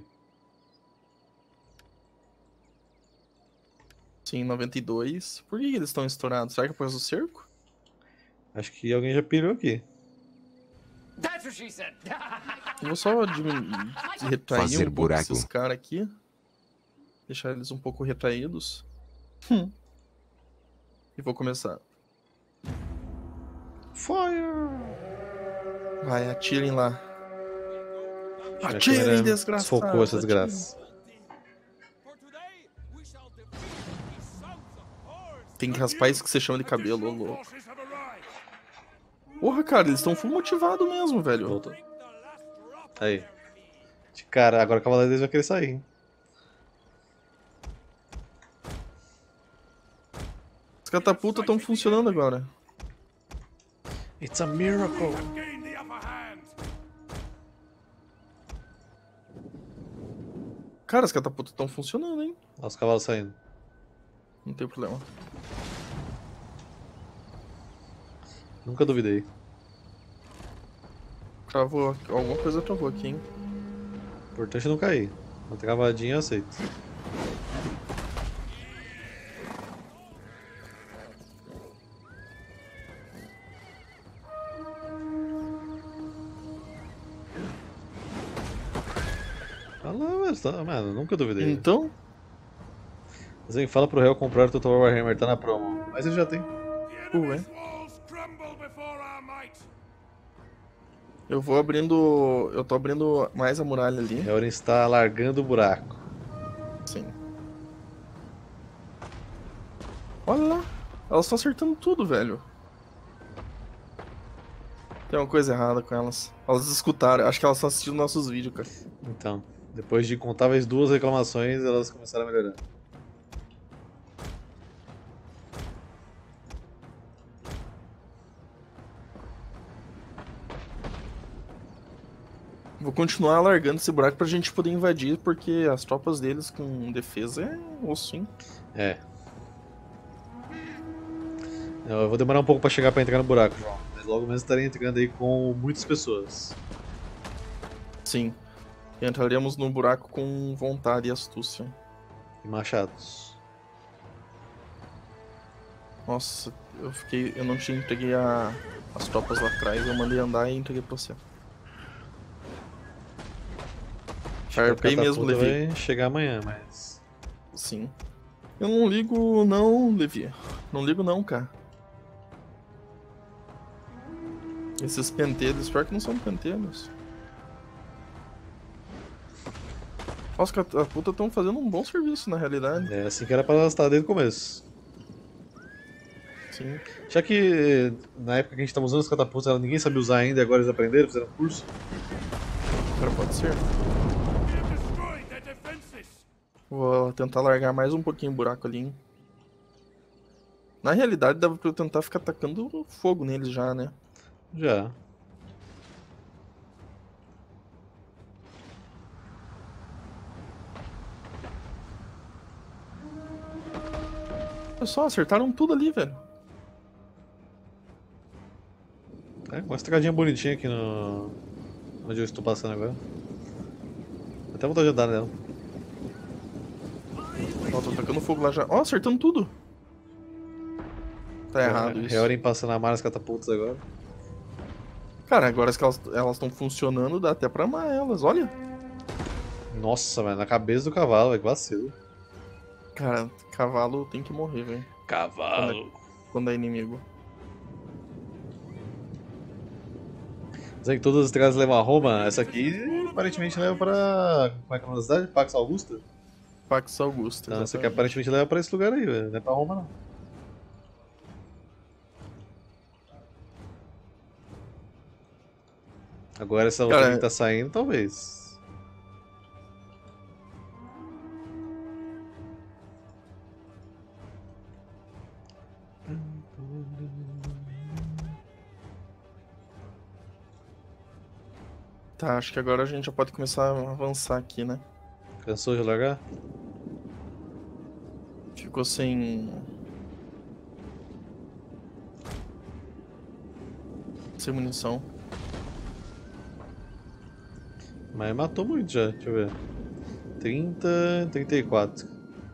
Sim, noventa e dois. Por que eles estão estourados? Será que é por causa do cerco? Acho que alguém já pirou aqui. Eu vou só diminuir, retrair Fazer um pouco buraco. esses caras aqui. Deixar eles um pouco retraídos. Hum. E vou começar. Fire! Vai, atirem lá. A Atirem, câmera desgraçados. desfocou essa atirem. desgraça. Tem que raspar isso que você chama de cabelo, ô louco. Porra, cara, eles estão full motivados mesmo, velho. Voltou. Aí. De cara, agora o cavaleiro deles vai querer sair, hein? As catapultas estão funcionando agora. It's a miracle! Cara, as catapultas estão funcionando, hein? Olha os cavalos saindo. Não tem problema. Nunca duvidei. Travou. aqui- Alguma coisa travou aqui, hein? Importante não cair. Uma travadinha eu aceito. Fala, mas tá, mano, nunca duvidei. Então, Assim, fala pro réu comprar o Total Warhammer, tá na promo. Mas ele já tem. ué. Eu vou abrindo. Eu tô abrindo mais a muralha ali. Helren está largando o buraco. Sim. Olha lá. Elas estão acertando tudo, velho. Tem uma coisa errada com elas. Elas escutaram. Acho que elas estão assistindo nossos vídeos, cara. Então, depois de incontáveis duas reclamações, elas começaram a melhorar. Vou continuar largando esse buraco pra gente poder invadir, porque as tropas deles com defesa é osso, hein? É. Eu vou demorar um pouco pra chegar pra entrar no buraco, João. Mas logo menos estarei entrando aí com muitas pessoas. Sim. E entraremos no buraco com vontade e astúcia. E machados. Nossa, eu fiquei. Eu não tinha entreguei a, as tropas lá atrás, eu mandei andar e entreguei pra você. Farpei mesmo, Catapulta Levi. vai chegar amanhã, mas... Sim. Eu não ligo não, Levi. Não ligo não, cara. Esses pentelhos, pior que não são pentelhos. Os catapultas estão fazendo um bom serviço, na realidade. É assim que era pra elas estar desde o começo. Sim. Já que na época que a gente tava usando as catapultas, ela- ninguém sabia usar ainda e agora eles aprenderam, fizeram curso. Cara, pode ser. Vou tentar largar mais um pouquinho o buraco ali, hein. Na realidade, dava pra eu tentar ficar atacando fogo neles já, né? Já. Olha só, acertaram tudo ali, velho. É, uma estradinha bonitinha aqui no... onde eu estou passando agora. Até vontade de andar nela. Ó, tô atacando fogo lá já. Ó, acertando tudo. Tá errado isso. Helren passando a mar as catapultas agora. Cara, agora que elas elas estão funcionando, dá até pra amar elas, olha. Nossa, mano, na cabeça do cavalo, velho, que vacilo. Cara, cavalo tem que morrer, velho. Cavalo. Quando, é, quando é inimigo. Sei que todas as estradas levam a Roma, essa aqui aparentemente leva pra. Como é que é a cidade? Pax Augusta? Pax Augusta, Então essa aqui exatamente. aparentemente leva pra esse lugar aí, velho. Não é pra Roma não. Agora essa outra Cara, aqui que tá saindo, talvez. tá, acho que agora a gente já pode começar a avançar aqui, né? Cansou de largar? Ficou sem... Sem munição. Mas matou muito já, deixa eu ver. trinta, trinta e quatro.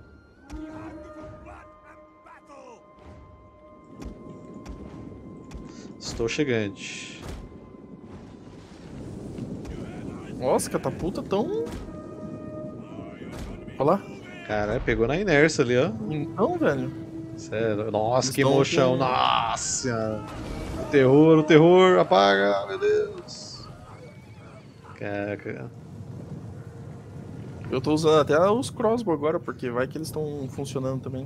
Estou chegante. Nossa, catapulta tão... Olha lá. Caralho, pegou na inércia ali, ó. Então, velho. Sério. Nossa, Eles que tão mochão. com- Nossa senhora. O terror, o terror. Apaga, meu Deus. Caraca. Eu tô usando até os crossbow agora, porque vai que eles estão funcionando também.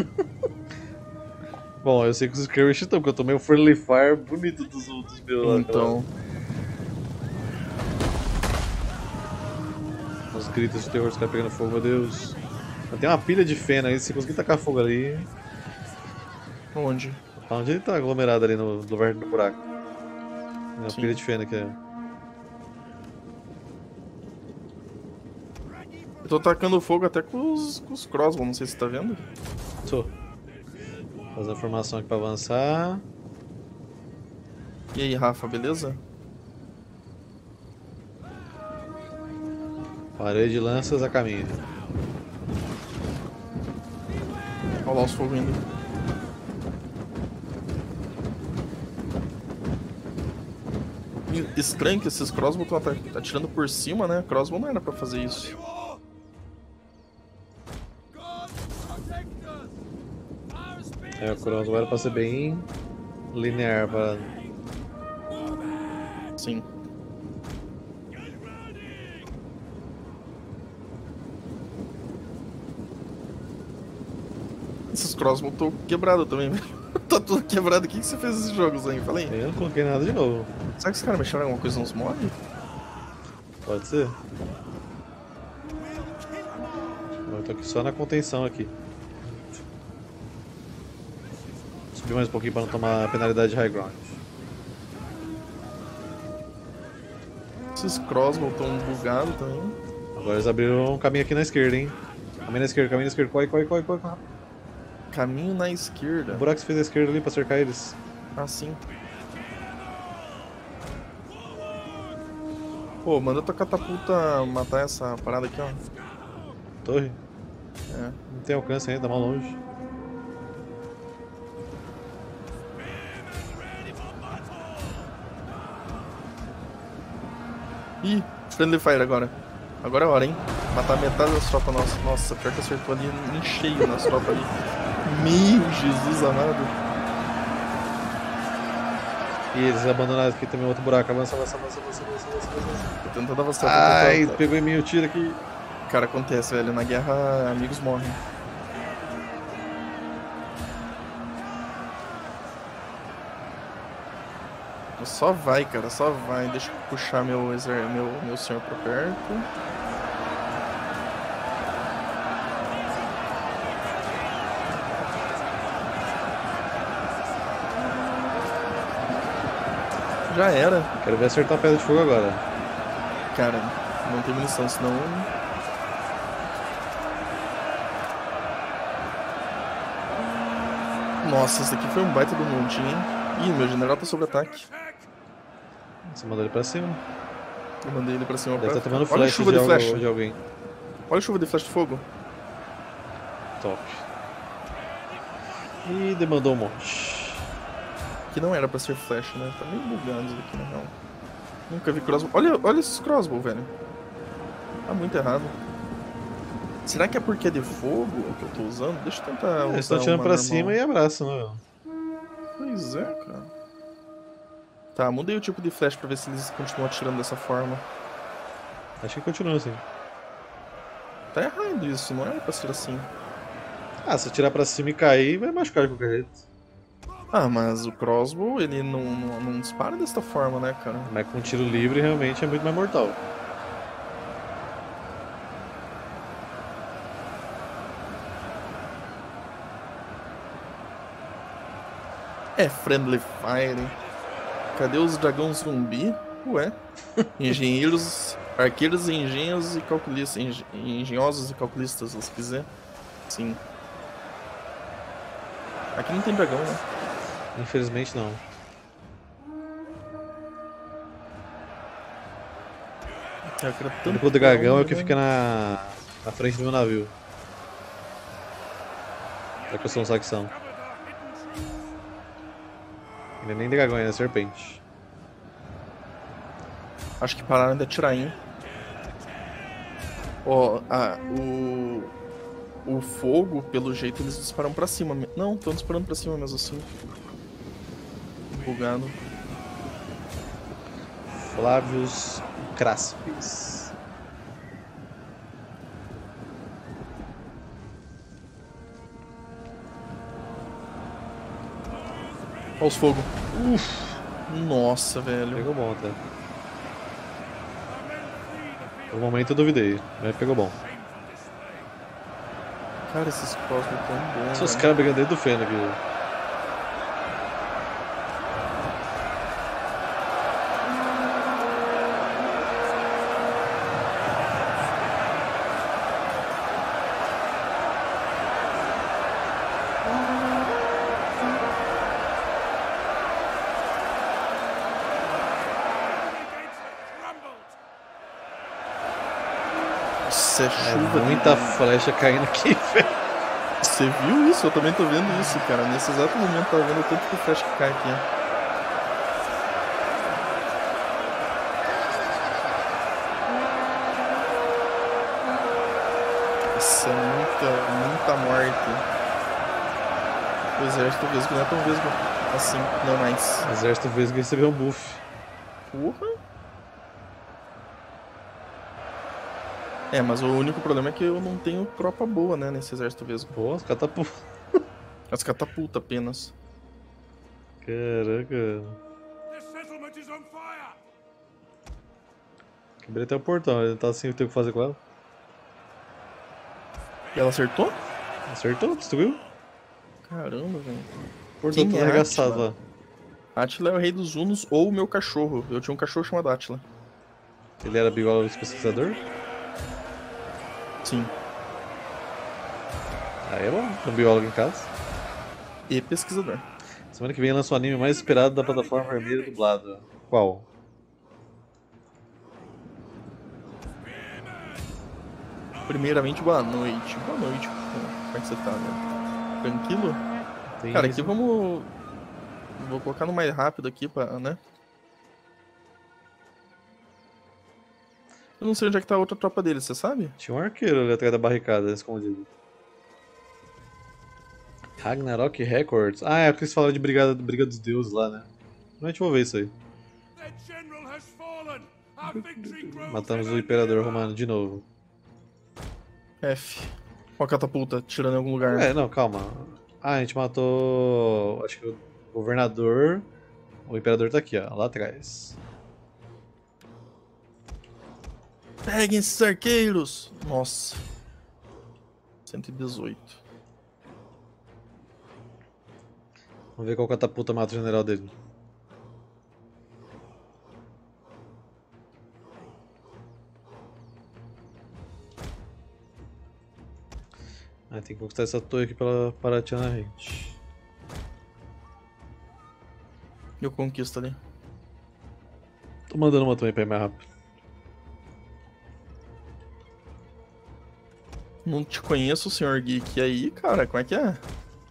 Bom, eu sei que os skirmish estão, porque eu tomei o Friendly Fire bonito dos outros meus lá. Então, cara. Os gritos de terror, os caras pegando fogo, meu Deus. Tem uma pilha de feno aí, se conseguir tacar fogo ali. onde? Onde ele tá aglomerado ali no lugar do buraco? É uma Sim. pilha de feno aqui, ó. Eu tô tacando fogo até com os, com os crossbow, não sei se você tá vendo. Tô. Fazer a formação aqui pra avançar. E aí, Rafa, beleza? Parede de lanças a caminho. Olha lá os fogos indo. E estranho que esses crossbow estão atirando por cima, né? Crossbow não era pra fazer isso. É, o crossbow era pra ser bem linear, pra... Sim. Esses crossbow estão quebrados também, velho. Tá tudo quebrado. O que que você fez esses jogos aí? Falei. Eu não coloquei nada de novo. Será que os caras mexeram em alguma coisa nos mods? Pode ser. Eu tô aqui só na contenção aqui. Subir mais um pouquinho pra não tomar a penalidade de high ground. Esses crossbow estão bugados também. Agora eles abriram um caminho aqui na esquerda, hein? Caminho na esquerda, caminho na esquerda, corre, corre, corre, corre, corre. Caminho na esquerda. O buraco que você fez à esquerda ali pra cercar eles. Ah, sim. Pô, manda tua catapulta matar essa parada aqui, ó. Torre? É. Não tem alcance ainda, tá mal longe. Ih, Friendly Fire agora. Agora é a hora, hein? Matar metade das tropas nossas. Nossa, pior que acertou ali em cheio nas tropas ali. Meu Jesus amado. E eles abandonaram aqui também outro buraco. Avança, avança, avança, avança, avança, avança, avança. Tô tentando avançar. tô Ai, tentando- pegou em mim o tiro aqui. Cara, acontece, velho. Na guerra, amigos morrem. Só vai, cara, só vai. Deixa eu puxar meu, exer... meu, meu senhor pra perto. Já era. Quero ver acertar a pedra de fogo agora. Cara, não tem munição, senão... Nossa, esse aqui foi um baita do monte, hein? Ih, meu general tá sob ataque. Você mandou ele pra cima. Eu mandei ele pra cima. Deve pra... estar tomando Olha a flash chuva de, de, algo- flecha. de alguém. Olha a chuva de flecha de fogo. Top. E demandou um monte. Que não era pra ser flecha, né? Tá meio bugado isso aqui, na real. Nunca vi crossbow. Olha, olha esses crossbow, velho. Tá muito errado. Será que é porque é de fogo que eu tô usando? Deixa eu tentar É, usar eles estão tirando uma pra normal. cima e abraçam, né? Pois é, cara. Tá, mudei o tipo de flash pra ver se eles continuam atirando dessa forma. Acho que continua assim. Tá errado isso, não era pra ser assim. Ah, se atirar pra cima e cair, vai machucar de qualquer jeito. Ah, mas o crossbow, ele não, não, não dispara desta forma, né, cara? Mas com tiro livre realmente é muito mais mortal. É friendly fire. Cadê os dragões zumbi? Ué. Engenheiros, arqueiros, engenhos e calculistas. Eng, engenhosos e calculistas, se quiser. Sim. Aqui não tem dragão, né? Infelizmente não. O único dragão é o que fica na, na frente do meu navio. É que eu sou um saxão. Ele é nem dragão, ele é serpente. Acho que pararam de atirar, hein? Ó, ah, o... O fogo, pelo jeito, eles disparam pra cima. Não, estão disparando pra cima mesmo assim. Bugado. Flávios Craspes. Olha os fogos. Uf. Nossa, velho. Pegou bom até. No momento eu duvidei, mas pegou bom. Cara, esses crossbow tão bons. São os né? caras brigando dentro do feno aqui. Nossa, é É chuva. muita de- flecha caindo aqui, velho. Você viu isso? Eu também tô vendo isso, cara. Nesse exato momento eu tava vendo o tanto de flash que cai aqui. Nossa, é muita, muita morte. O exército vesgo não é tão vesgo assim, não mais. O exército Vesgo recebeu um buff. Porra. É, mas o único problema é que eu não tenho tropa boa, né, nesse exército vesgo. Pô, os catapultas. As catapulta apenas. Caraca. Quebrei até o portão, ele tá sem ter o que fazer com ela. E ela acertou? Acertou, destruiu. Caramba, velho. O portão Quem tá é arregaçado Átila? lá. Átila é o rei dos Hunos ou o meu cachorro. Eu tinha um cachorro chamado Átila. Ele era biólogo pesquisador? Sim. Aí é bom, tem um biólogo em casa. E pesquisador. Semana que vem lança o anime mais esperado da plataforma vermelha dublada. Qual? Primeiramente, boa noite. Boa noite. Como é que você tá, né? Tranquilo? Tem Cara, isso. aqui vamos... Vou colocar no mais rápido aqui, pra, né? Eu não sei onde é que tá a outra tropa dele, você sabe? Tinha um arqueiro ali atrás da barricada, escondido. Ragnarok Records. Ah, é o que eles falaram de Brigada, Briga dos Deuses lá, né? A gente vai ver isso aí. Matamos o Imperador Romano de novo. F. Ó a catapulta, tirando em algum lugar. É, não, calma. Ah, a gente matou. Acho que o governador. O Imperador tá aqui, ó, lá atrás. Peguem esses arqueiros! Nossa. cento e dezoito. Vamos ver qual catapulta mata o general dele. Ah, tem que conquistar essa torre aqui pra ela parar de atirar na gente. Eu conquisto ali. Tô mandando uma também pra ir mais rápido. Não te conheço, senhor Geek. E aí, cara, como é que é?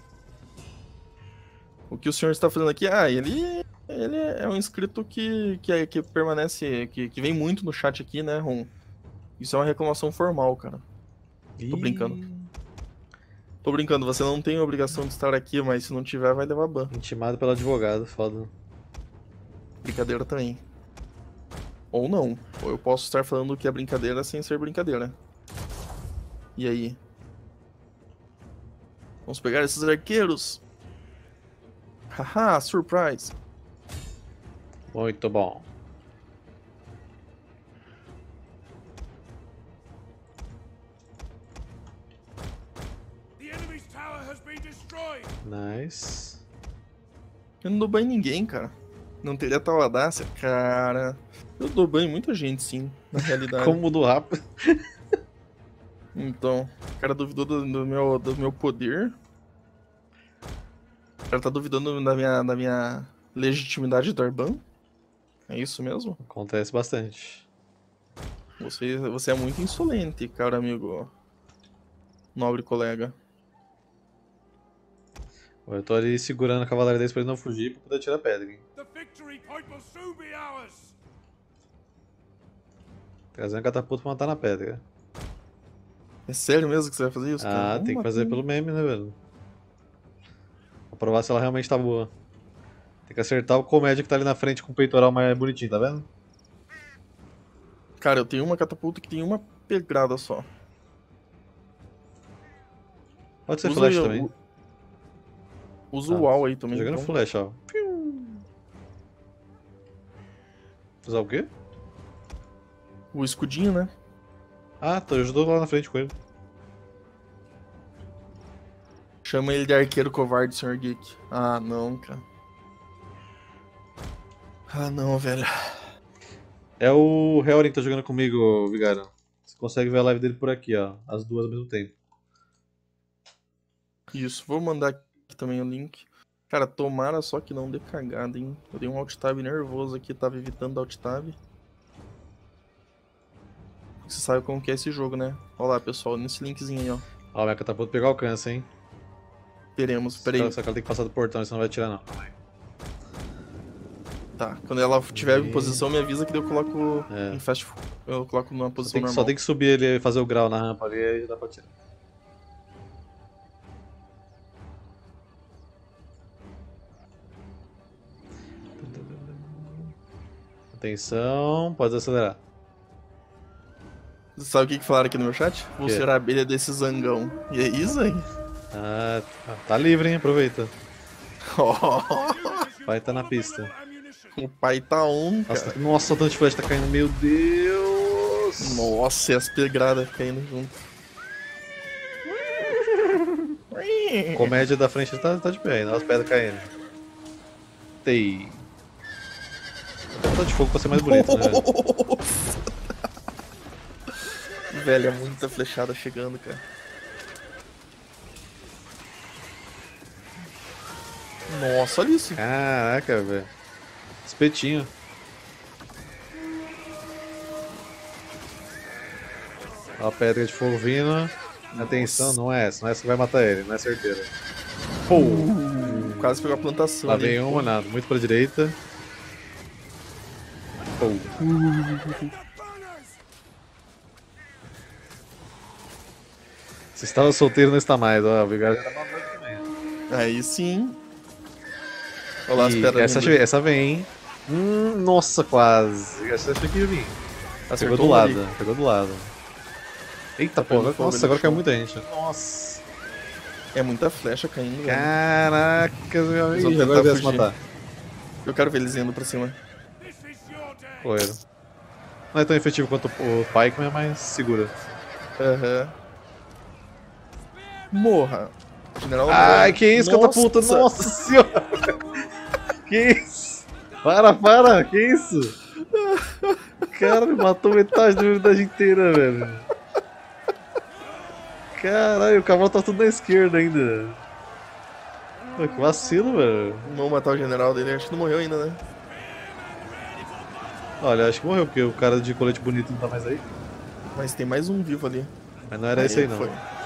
O que o senhor está fazendo aqui? Ah, ele, ele é um inscrito que, que, que permanece, que, que vem muito no chat aqui, né, Ron? Isso é uma reclamação formal, cara. Tô brincando. Tô brincando, você não tem a obrigação de estar aqui, mas se não tiver, vai levar ban. Intimado pelo advogado, foda. Brincadeira também. Ou não. Ou eu posso estar falando que é brincadeira sem ser brincadeira. E aí? Vamos pegar esses arqueiros? Haha, surprise! Muito bom. Nice. Eu não dou banho em ninguém, cara. Não teria tal audácia, cara. Eu dou banho em muita gente, sim, na realidade. Como mudou rápido. Então, o cara duvidou do, do, meu, do meu poder. O cara tá duvidando da minha, da minha legitimidade do Arban. É isso mesmo? Acontece bastante. Você, você é muito insolente, cara, amigo. Nobre colega. Eu tô ali segurando a cavalaria deles pra ele não fugir pra poder tirar a pedra, hein? Trazendo catapulta pra matar na pedra. É sério mesmo que você vai fazer isso, cara? Ah, Vamos tem que fazer matar. pelo meme, né, velho? Pra provar se ela realmente tá boa. Tem que acertar o comédia que tá ali na frente com o peitoral mais bonitinho, tá vendo? Cara, eu tenho uma catapulta que tem uma pedrada só. Pode ser Usa flash aí, também. u- Usa Ah, o wall aí Tô também. jogando então. flash, ó. Usar o quê? O escudinho, né? Ah, tô ajudou lá na frente com ele. Chama ele de arqueiro covarde, senhor Geek. Ah, não, cara. Ah, não, velho. É o Helring que tá jogando comigo, Vigário. Você consegue ver a live dele por aqui, ó. As duas ao mesmo tempo. Isso, vou mandar aqui também o link. Cara, tomara só que não dê cagada, hein? Eu dei um alt-tab nervoso aqui, tava evitando alt-tab. Você sabe como que é esse jogo, né? Olha lá, pessoal, nesse linkzinho aí, ó. Ó, minha catapulta pegou alcance, hein? Teremos, peraí. Só que ela tem que passar do portão, senão não vai tirar, não. Tá, quando ela estiver em posição, me avisa que daí eu coloco É. em fast eu coloco numa Só posição tem, que, normal. só tem que subir ele e fazer o grau na rampa ali, aí já dá pra tirar. Atenção, pode acelerar. Sabe o que, que falaram aqui no meu chat? Vou Quê? ser a abelha desse zangão. E é isso aí? Ah, tá livre, hein? Aproveita. Vai tá na pista. O pai tá on, cara. Nossa, nossa, o tanto de flash tá caindo, meu Deus! Nossa, e as pedradas caindo junto. Comédia da frente tá, tá de pé, ainda as pedras caindo. Tei. Tá de fogo pra ser mais bonito, né? Velho, é muita flechada chegando, cara. Nossa, olha isso. Caraca, velho. Espetinho. Ó a pedra de fogo vindo. Atenção, não é essa, não é essa que vai matar ele, não é certeira. Pô! Uh, quase pegou a plantação. Lá ali. vem uma, nada, muito pra direita. Pô! Se estava solteiro, não está mais, ó. O Vigário já tá mandando também. Aí sim. Olha lá as Ih, pedras. essa, vindo. essa vem, hein? Hum, nossa, quase. Essa achei que ia vir. Acertou Pegou do uma lado, ali. pegou do lado. Eita, pô, pegando agora, fogo nossa, ali agora no caiu chão. muita gente. Nossa. É muita flecha caindo, velho. Caraca, meu Eles amigo. vão Agora tentar veio se fugir. matar. Eu quero ver eles indo pra cima. Foi. Não é tão efetivo quanto o Pike, mas é mais segura. Aham. Morra. General Ai, morre. que isso, Nossa. catapulta? Nossa senhora! Que isso? Para, para! Que isso? Cara, me matou metade da unidade inteira, velho. Caralho, o cavalo tá tudo na esquerda ainda. Pô, que vacilo, velho. Vamos matar o general dele. Acho que não morreu ainda, né? Olha, acho que morreu, porque o cara de colete bonito não tá mais aí. Mas tem mais um vivo ali. Mas não era esse aí, não. Foi.